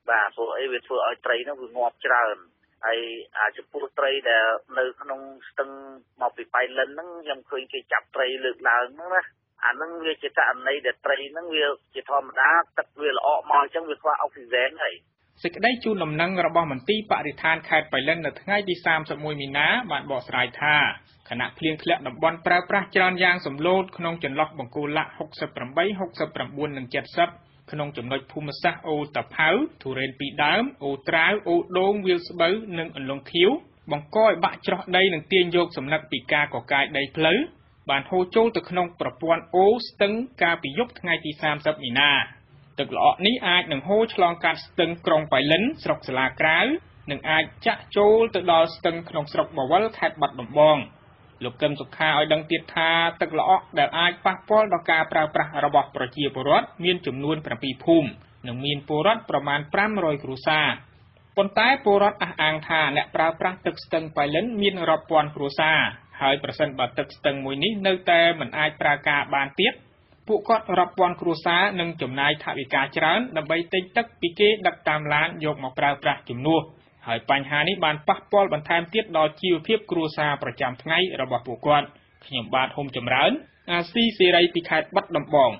បាទព្រោះអីវាធ្វើឲ្យត្រីហ្នឹងវាងាប់ច្រើនហើយចំពោះត្រីដែលនៅក្នុងស្ទឹងមកពីប៉ៃលិនហ្នឹងខ្ញុំឃើញគេចាប់ត្រីលើកឡើងហ្នឹងណាអាហ្នឹងវាជាករណីដែលត្រីហ្នឹងវាជាធម្មតាទឹកវាល្អក់មកអញ្ចឹងវាខ្វះអុកស៊ីហ្សែនហើយសេចក្តីជូនដំណឹងរបស់មន្ទីរបរិស្ថានខេត្តប៉ៃលិននៅថ្ងៃទី31មីនាបានបកស្រាយថាខណៈភ្លៀងធ្លាក់តំបន់ប្រើប្រាស់ច្រើនយ៉ាងសម្លូតក្នុងចន្លោះបង្គោលលក្ខ68 69 និង 70ក្នុងចំណុចភូមិសាស្ត្រអូតាផៅទុរេន2ដើមអូត្រាវអូដូងវាលស្បូវនិងអន្លង់ខៀវបង្កឲ្យបាក់ច្រោះដីនិងទាញយកសំណឹកពីការកកាយដីផ្លូវបានហូរចូលទៅក្នុងប្រព័ន្ធអូស្ទឹងកាលពីយប់ថ្ងៃទី30មីនាទឹកល្អក់នេះអាចនឹងហូរឆ្លងកាត់ស្ទឹងក្រុងប៉ៃលិនស្រុកសាឡាក្រៅនិងអាចចាក់ចូលទៅដល់ស្ទឹងក្នុងស្រុកបវលខេត្តបាត់ដំបងលោកកឹមសុខាឲ្យដឹងទៀតថាទឹកល្អក់ដែលអាចប៉ះពាល់ដល់ការប្រើប្រាស់របស់ប្រជាពលរដ្ឋមានចំនួន7ភូមិនិងមានពលរដ្ឋប្រមាណ500គ្រួសារប៉ុន្តែពលរដ្ឋអះអាងថាអ្នកប្រើប្រាស់ទឹកស្ទឹងប៉ៃលិនមានរាប់ពាន់គ្រួសារហើយប្រសិនបើទឹកស្ទឹងមួយនេះនៅតែមិនអាចប្រើការបានទៀតពួកគាត់រាប់ពាន់គ្រួសារនឹងចំណាយថវិកាច្រើនដើម្បីទិញទឹកពីគេដឹកតាមឡានយកមកប្រើប្រាស់ជំនួសហើយបញ្ហានេះបានប៉ះពាល់បន្ថែមទៀតដល់ជីវភាពគ្រួសារប្រចាំថ្ងៃរបស់ពួកគាត់ខ្ញុំបាទហុំចម្រើនអាស៊ីសេរីពីខេត្តបាត់ដំបង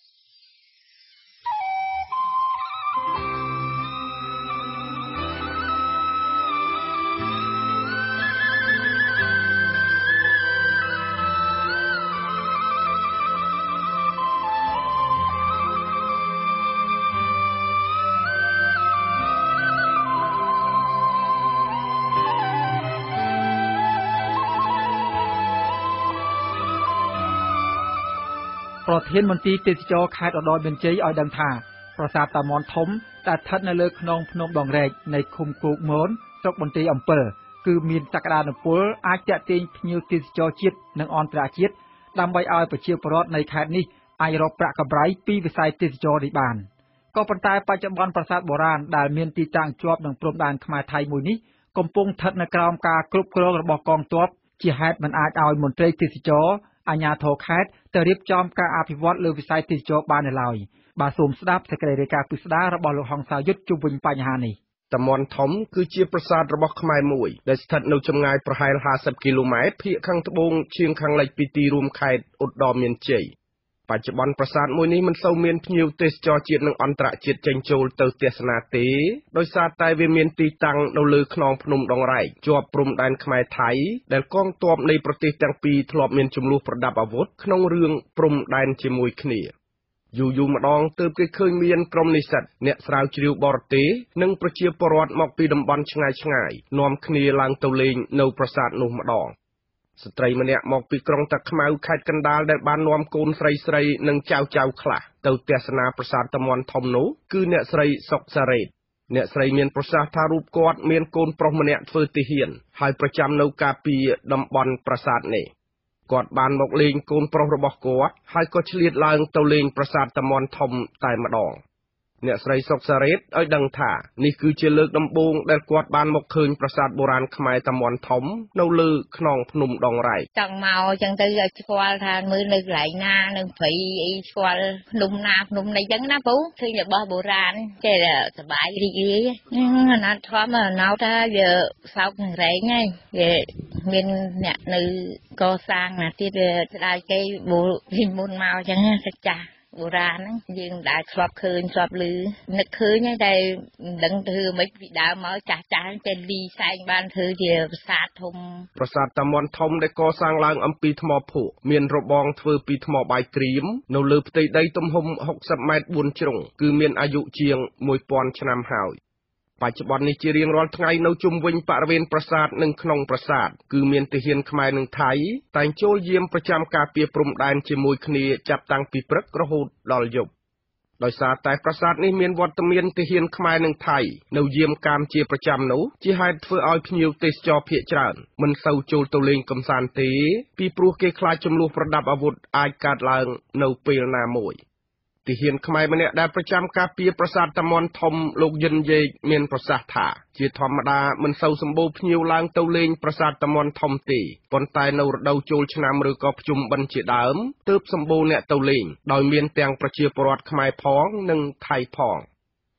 ប្រធានមន្ត្រីទេសចរខេត្តឧត្តរមានជ័យឲ្យដឹងថាប្រាសាទតាមាន់ធំដែលស្ថិតនៅលើខ្នងភ្នំដងរែកនៃឃុំគោកមនស្រុកបន្ទាយអំពើគឺមានសក្តានុពលអាចទាក់ទាញភ្ញៀវទេសចរជាតិនិងអន្តរជាតិដើម្បីឲ្យប្រជាពលរដ្ឋនៃខេត្តនេះអាចរកប្រាក់កម្រៃពីវិស័យទេសចរនេះបានក៏ប៉ុន្តែបច្ចុប្បន្នប្រាសាទបុរាណដែលមានទីតាំងជាប់នឹងព្រំដែនខ្មែរថៃមួយនេះកំពុងស្ថិតនៅក្រោមការគ្រប់គ្រងរបស់កងទ័ពជាហេតុមិនអាចឲ្យមន្ត្រីទេសចរអាជ្ញាធរខេត្តទៅរៀបចំការអភិវឌ្ឍលើវិស័យទេសចរបាននៅឡើយបាទសូមស្ដាប់សេចក្តីរាយការណ៍ពិស្ដាររបស់លោកហងសាយុទ្ធជុំវិញបញ្ហានេះតាមាន់ធំគឺជាប្រាសាទរបស់ខ្មែរមួយដែលស្ថិតនៅចម្ងាយប្រហែល50គីឡូម៉ែត្រភាគខាងត្បូងឈៀងខាងលិចពីទីរួមខេត្តឧត្តរមានជ័យបច្ចុប្បន្នប្រាសាទមួយនេះមិនសូវមានភ្ញៀវទេសចរជាតិនិងអន្តរជាតិចេញចូលទៅទស្សនាទេដោយសារតែវាមានទីតាំងនៅលើខ្នងភ្នំដងរែកជាប់ព្រំដែនខ្មែរថៃដែលកងទ័ពនៃប្រទេសទាំងពីរធ្លាប់មានជម្លោះប្រដាប់អាវុធក្នុងរឿងព្រំដែនជាមួយគ្នាយូរម្ដងទើបគេឃើញមានក្រុមនិស្សិតអ្នកស្រាវជ្រាវបរទេសនិងប្រជាពលរដ្ឋមកពីតំបន់ឆ្ងាយនាំគ្នាឡើងទៅលេងនៅប្រាសាទនោះម្ដងស្ត្រីម្នាក់មកពីក្រុងតាខ្មៅខេត្តកណ្ដាលដែលបាននាំកូនស្រីនិងចៅខ្លះទៅទស្សនាប្រាសាទតាមាន់ធំនោះគឺអ្នកស្រីសុកសារ៉េតអ្នកស្រីមានប្រសាសន៍ថារូបគាត់មានកូនប្រុសម្នាក់ធ្វើទាហានហើយប្រចាំនៅការពារតំបន់ប្រាសាទនេះគាត់បានមកលេងកូនប្រុសរបស់គាត់ហើយក៏ឆ្លៀតឡើងទៅលេងប្រាសាទតាមាន់ធំតែម្ដងអ្នកស្រីសុកសារ៉េតឲ្យដឹងថានេះគឺជាលើកដំបូងដែលគាត់បានមកឃើញប្រាសាទបុរាណខ្មែរតាមាន់ធំនៅលើខ្នងភ្នំដងរែកចង់មកអញ្ចឹងទៅឲ្យស្គាល់ថាមើលនៅកន្លែងណានៅព្រៃអីស្គាល់ភ្នំណាភ្នំនេះអញ្ចឹងណាពូឃើញរបស់បុរាណចេះសប្បាយរីករាយអាណាធម្មណៅថាវាសោកនឹងរែងហើយវាមានអ្នកនៅកសាងណាទៀតវាស្ដាយគេពីមុនមកអញ្ចឹងទៅចាស់បុរាណហ្នឹងយើងដែលធ្លាប់ឃើញធ្លាប់ឮនឹកឃើញហើយតែមិនដឹងធ្វើមិនពីដើមមកចាស់តែលីសែងបានធ្វើជាប្រាសាទធំប្រាសាទតាមាន់ធំដែលកសាងឡើងអំពីថ្មភក់មានរបងធ្វើពីថ្មបាយក្រៀមនៅលើផ្ទៃដីទំហំ60ម៉ែត្រ4ជ្រុងគឺមានអាយុជាង1000ឆ្នាំហើយបច្ចុប្បន្ននេះជារៀងរាល់ថ្ងៃនៅជុំវិញបរិវេណប្រាសាទនិងក្នុងប្រាសាទគឺមានទាហានខ្មែរនិងថៃតែងចូលយាមប្រចាំការពារព្រំដែនជាមួយគ្នាចាប់តាំងពីព្រឹករហូតដល់យប់ដោយសារតែប្រាសាទនេះមានវត្តមានទាហានខ្មែរនិងថៃនៅយាមកាមជាប្រចាំនោះជាហេតុធ្វើឲ្យភ្ញៀវទេសចរភាគច្រើនមិនសូវចូលទៅលេងកម្សាន្តទេពីព្រោះគេខ្លាចជម្លោះប្រដាប់អាវុធអាចកើតឡើងនៅពេលណាមួយទាហានខ្មែរម្នាក់ដែលប្រចាំការពារប្រាសាទតាមាន់ធំលោកយិនយេកមានប្រសាសន៍ថាជាធម្មតាមិនសូវសម្បូរភ្ញៀវឡើងទៅលេងប្រាសាទតាមាន់ធំទេប៉ុន្តែនៅរដូវចូលឆ្នាំឬក៏ភ្ជុំបិណ្ឌជាដើមទើបសម្បូរអ្នកទៅលេងដោយមានទាំងប្រជាពលរដ្ឋខ្មែរផងនិងថៃផង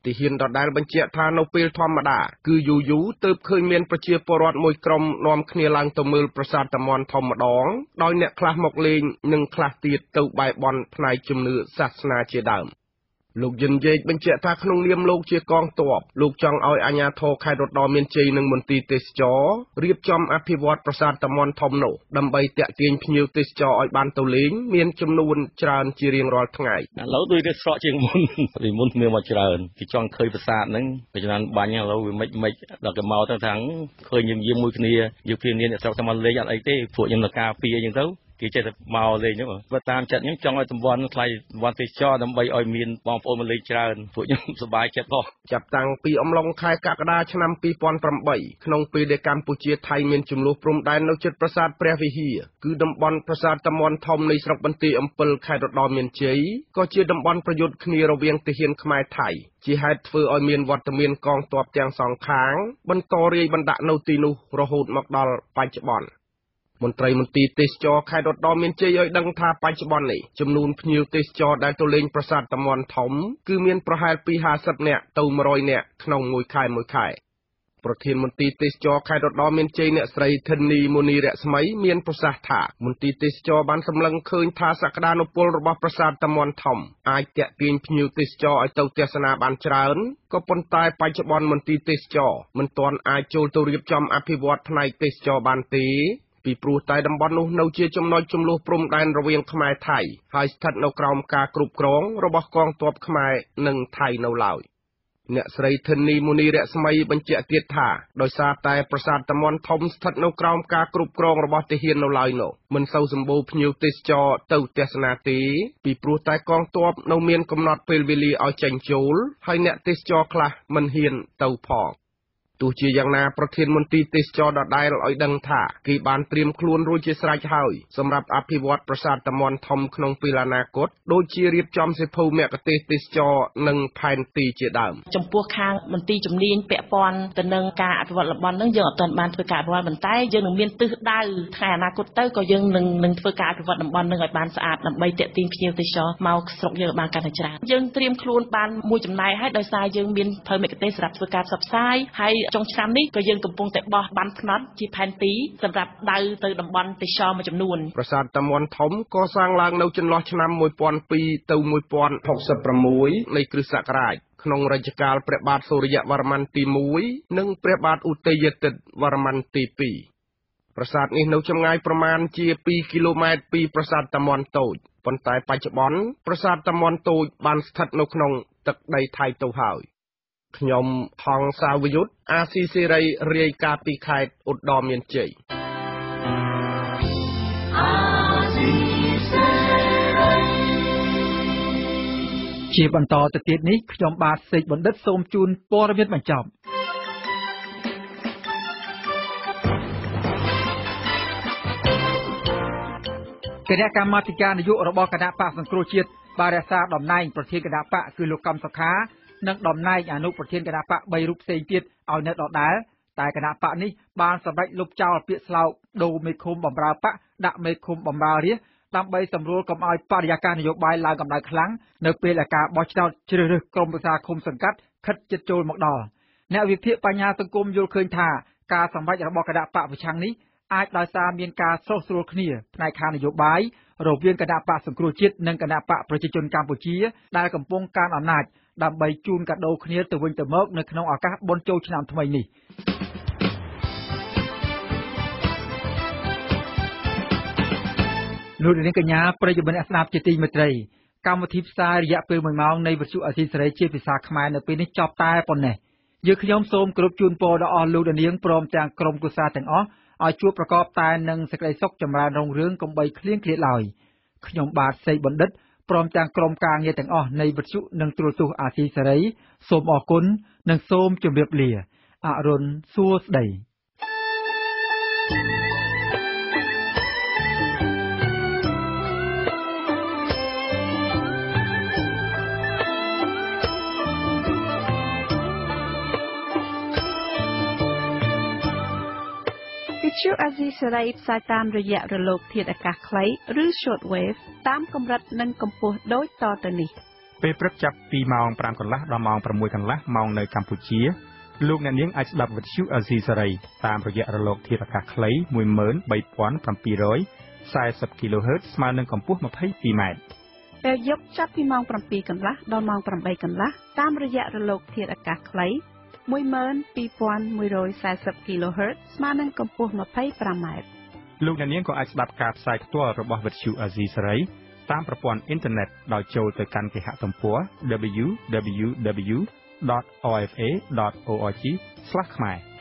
ទីហ៊ានដដែលបញ្ជាក់ថានៅពេលធម្មតាគឺយូរទើបឃើញមានប្រជាពលរដ្ឋមួយក្រុមនាំគ្នាឡើងទៅមើលប្រាសាទតាមាន់ធំម្ដងដោយអ្នកខ្លះមកលេងនិងខ្លះទៀតទៅបែបបន់ផ្នែកជំនឿសាសនាជាដើមលោកយិនយេកបញ្ជាក់ថាក្នុងនាមលោកជាកងទ័ពលោកចង់ឲ្យអាជ្ញាធរខេត្តរតនមានជ័យនិងមន្ទីរទេសចររៀបចំអភិវឌ្ឍប្រាសាទតាមាន់ធំនោះដើម្បីទាក់ទាញភ្ញៀវទេសចរឲ្យបានទៅលេងមានចំនួនច្រើនជារៀងរាល់ថ្ងៃឥឡូវដូចតែស្រកជាងមុនពីមុនមានមកច្រើនគេចង់ឃើញប្រាសាទហ្នឹងពីច្រើនបាញ់ឥឡូវវាមិនដល់គេមកទៅខាងឃើញយើងយាមមួយគ្នាយើងព្រានាអ្នកស្រុកតែមកលេងអត់អីទេពួកខ្ញុំនៅការពីអីចឹងទៅគេចេះតែមកលេងហ្នឹងបើតាមចិត្តខ្ញុំចង់ឲ្យតំបន់ថ្លៃតំបន់ទេសចរដើម្បីឲ្យមានបងប្អូនមកលេងច្រើនពួកខ្ញុំសប្បាយចិត្តផងចាប់តាំងពីអំឡុងខែកក្កដាឆ្នាំ2008ក្នុងពេលដែលកម្ពុជាថៃមានជម្លោះព្រំដែននៅជិតប្រាសាទព្រះវិហារគឺតំបន់ប្រាសាទតាមាន់ធំនៃស្រុកបន្ទាយអំពិលខេត្តរតនមានជ័យក៏ជាតំបន់ប្រយុទ្ធគ្នារវាងទាហានខ្មែរថៃជាហេតុធ្វើឲ្យមានវត្តមានកងទ័ពទាំងសងខាងបន្តរាយបណ្ដាក់នៅទីនោះរហូតមកដល់បច្ចុប្បន្នមន្ត្រីមន្ទីរទេសចរខេត្តរតនមានជ័យឲ្យដឹងថាបច្ចុប្បន្ននេះចំនួនភ្ញៀវទេសចរដែលទៅលេងប្រាសាទតាមាន់ធំគឺមានប្រហែលពី50នាក់ទៅ100នាក់ក្នុងមួយខែប្រធានមន្ទីរទេសចរខេត្តរតនមានជ័យអ្នកស្រីធិនីមូនីរស្មីមានប្រសាសន៍ថាមន្ទីរទេសចរបានសម្លឹងឃើញថាសក្តានុពលរបស់ប្រាសាទតាមាន់ធំអាចទាក់ទាញភ្ញៀវទេសចរឲ្យទៅទស្សនាបានច្រើនក៏ប៉ុន្តែបច្ចុប្បន្នមន្ទីរទេសចរមិនទាន់អាចចូលទៅរៀបចំអភិវឌ្ឍផ្នែកទេសចរបានទេពីព្រោះតែតំបន់នោះនៅជាចំណុចជម្លោះព្រំដែនរវាងខ្មែរថៃហើយស្ថិតនៅក្រោមការគ្រប់គ្រងរបស់កងទ័ពខ្មែរនិងថៃនៅឡើយអ្នកស្រីធិនីមូនីរស្មីបញ្ជាក់ទៀតថាដោយសារតែប្រាសាទតាមាន់ធំស្ថិតនៅក្រោមការគ្រប់គ្រងរបស់ទាហាននៅឡើយនោះមិនសូវសម្បូរភ្ញៀវទេសចរទៅទស្សនាទេពីព្រោះតែកងទ័ពនៅមានកំណត់ពេលវេលាឲ្យចេញចូលហើយអ្នកទេសចរខ្លះមិនហ៊ានទៅផងទោះជាយ៉ាងណាប្រធានមន្ទីរទេសចរដដែលឲ្យដឹងថាគេបានត្រៀមខ្លួនរួចជាស្រេចហើយសម្រាប់អភិវឌ្ឍប្រាសាទតាមាន់ធំក្នុងពេលអនាគតដូចជារៀបចំសិភៅមគ្គុទ្ទេសក៍ទេសចរនិងផែនទីជាដើមចំពោះខាងមន្ទីរជំនាញពាក់ព័ន្ធទៅនឹងការអភិវឌ្ឍតំបន់នឹងយើងអត់ទាន់បានធ្វើការអភិវឌ្ឍប៉ុន្តែយើងនឹងមានទិសដៅថ្ងៃអនាគតទៅក៏យើងនឹងធ្វើការអភិវឌ្ឍតំបន់នឹងឲ្យបានស្អាតដើម្បីទាក់ទាញភ្ញៀវទេសចរមកស្រុកយើងបានកាន់តែច្រើនយើងត្រៀមខ្លួនបានមួយចំណែកហើយដោយសារយើងមានភៅមគ្គុទ្ទេសក៍សម្រាប់ធ្វើការផ្សព្វផ្សាយហើយចុងឆ្នាំនេះក៏យើងកំពុងតែបោះបានផ្នត់ជាផែនទីសម្រាប់ដៅទៅតំបន់ទេសចរមួយចំនួនប្រាសាទតាមាន់ធំកសាងឡើងនៅចន្លោះឆ្នាំ1002ទៅ1066នៃគ្រិស្តសករាជក្នុងរជ្ជកាលព្រះបាទសូរ្យវរ្ម័នទី1និងព្រះបាទឧទ័យទិត្យវរ្ម័នទី2ប្រាសាទនេះនៅចម្ងាយប្រមាណជា2គីឡូម៉ែត្រពីប្រាសាទតាមាន់តូចប៉ុន្តែបច្ចុប្បន្នប្រាសាទតាមាន់តូចបានស្ថិតនៅក្នុងទឹកដីថៃទៅហើយខ្ញុំហងសាវយុទ្ធអាស៊ីសេរីរាយការណ៍ពីខេត្តឧត្តរមានជ័យជាបន្តទៅទៀតនេះខ្ញុំបាទសេកបណ្ឌិតសូមជូនព័ត៌មានបញ្ចប់គណៈកម្មាធិការនយោបាយរបស់គណៈបកសង្គ្រោះជាតិបានរក្សាតំណែងប្រធានគណៈបកគឺលោកកំសុខានិងតំណែងអនុប្រធានគណៈបក3រូបផ្សេងទៀតឲ្យនៅដដែលតែគណៈបកនេះបានសម្រេចលុបចោលពាក្យស្លោកដូរមេឃុំបម្រើបកដាក់មេឃុំបម្រើរាស្ត្រដើម្បីសម្រួលកុំឲ្យបរិយាកាសនយោបាយឡើងកម្ដៅខ្លាំងនៅពេលដែលការបោះឆ្នោតជ្រើសរើសក្រុមប្រឹក្សាឃុំសង្កាត់ខិតជិតចូលមកដល់អ្នកវិភាគបញ្ហាសង្គមយល់ឃើញថាការសម្រេចរបស់គណៈបកប្រឆាំងនេះអាចដោយសារមានការស្រុះស្រួលគ្នាផ្នែកខាងនយោបាយរវាងគណៈបកសង្គ្រោះជាតិនិងគណៈបកប្រជាជនកម្ពុជាដែលកំពុងកាន់អំណាចដើម្បីជូនកាដូគ្នាទៅវិញទៅមកនៅក្នុងឱកាសបុណ្យចូលឆ្នាំថ្មីនេះលោកនាងកញ្ញាប្រិយមិត្តអ្នកស្ដាប់ជាទីមេត្រីកម្មវិធីផ្សាយរយៈពេល1ម៉ោងនៃវិទ្យុអាស៊ីសេរីជាភាសាខ្មែរនៅពេលនេះចប់តែប៉ុណ្ណេះយើងខ្ញុំសូមគោរពជូនពរដល់អស់លោកនាងព្រមទាំងក្រុមគ្រួសារទាំងអស់ឲ្យជួបប្រកបតែនឹងសេចក្តីសុខចម្រើនរុងរឿងកុំបីឃ្លៀងឃ្លាតឡើយខ្ញុំបាទសេកបណ្ឌិតព្រមទាំងក្រុមការងារទាំងអស់នៃវិទ្យុនិងទូរទស្សន៍អាស៊ីសេរីសូមអរគុណនិងសូមជម្រាបលាអរុនសួស្តីវិទ្យុអាស៊ីសេរីផ្សាយតាមរយៈរលកធាតុអាកាសខ្លីឬ Shortwave តាមកម្រិតនិងកម្ពស់ដូចតទៅនេះពេលព្រឹកចាប់ពីម៉ោង 5 កន្លះដល់ម៉ោង 6 កន្លះម៉ោងនៅកម្ពុជាលោកអ្នកនាងអាចស្ដាប់វិទ្យុអាស៊ីសេរីតាមរយៈរលកធាតុអាកាសខ្លី 13740 kHz ស្មើនឹងកម្ពស់ 22m ពេលយប់ចាប់ពីម៉ោង 7 កន្លះដល់ម៉ោង 8 កន្លះតាមរយៈរលកធាតុអាកាសខ្លី 12140 kHz ស្មើនឹងកម្ពស់ 25m លោកអ្នកនាងក៏អាចស្ដាប់ការផ្សាយផ្ទាល់របស់វិទ្យុអាស៊ីសេរីតាមប្រព័ន្ធអ៊ីនធឺណិតដោយចូលទៅកាន់គេហទំព័រ www.orfa.org/khmer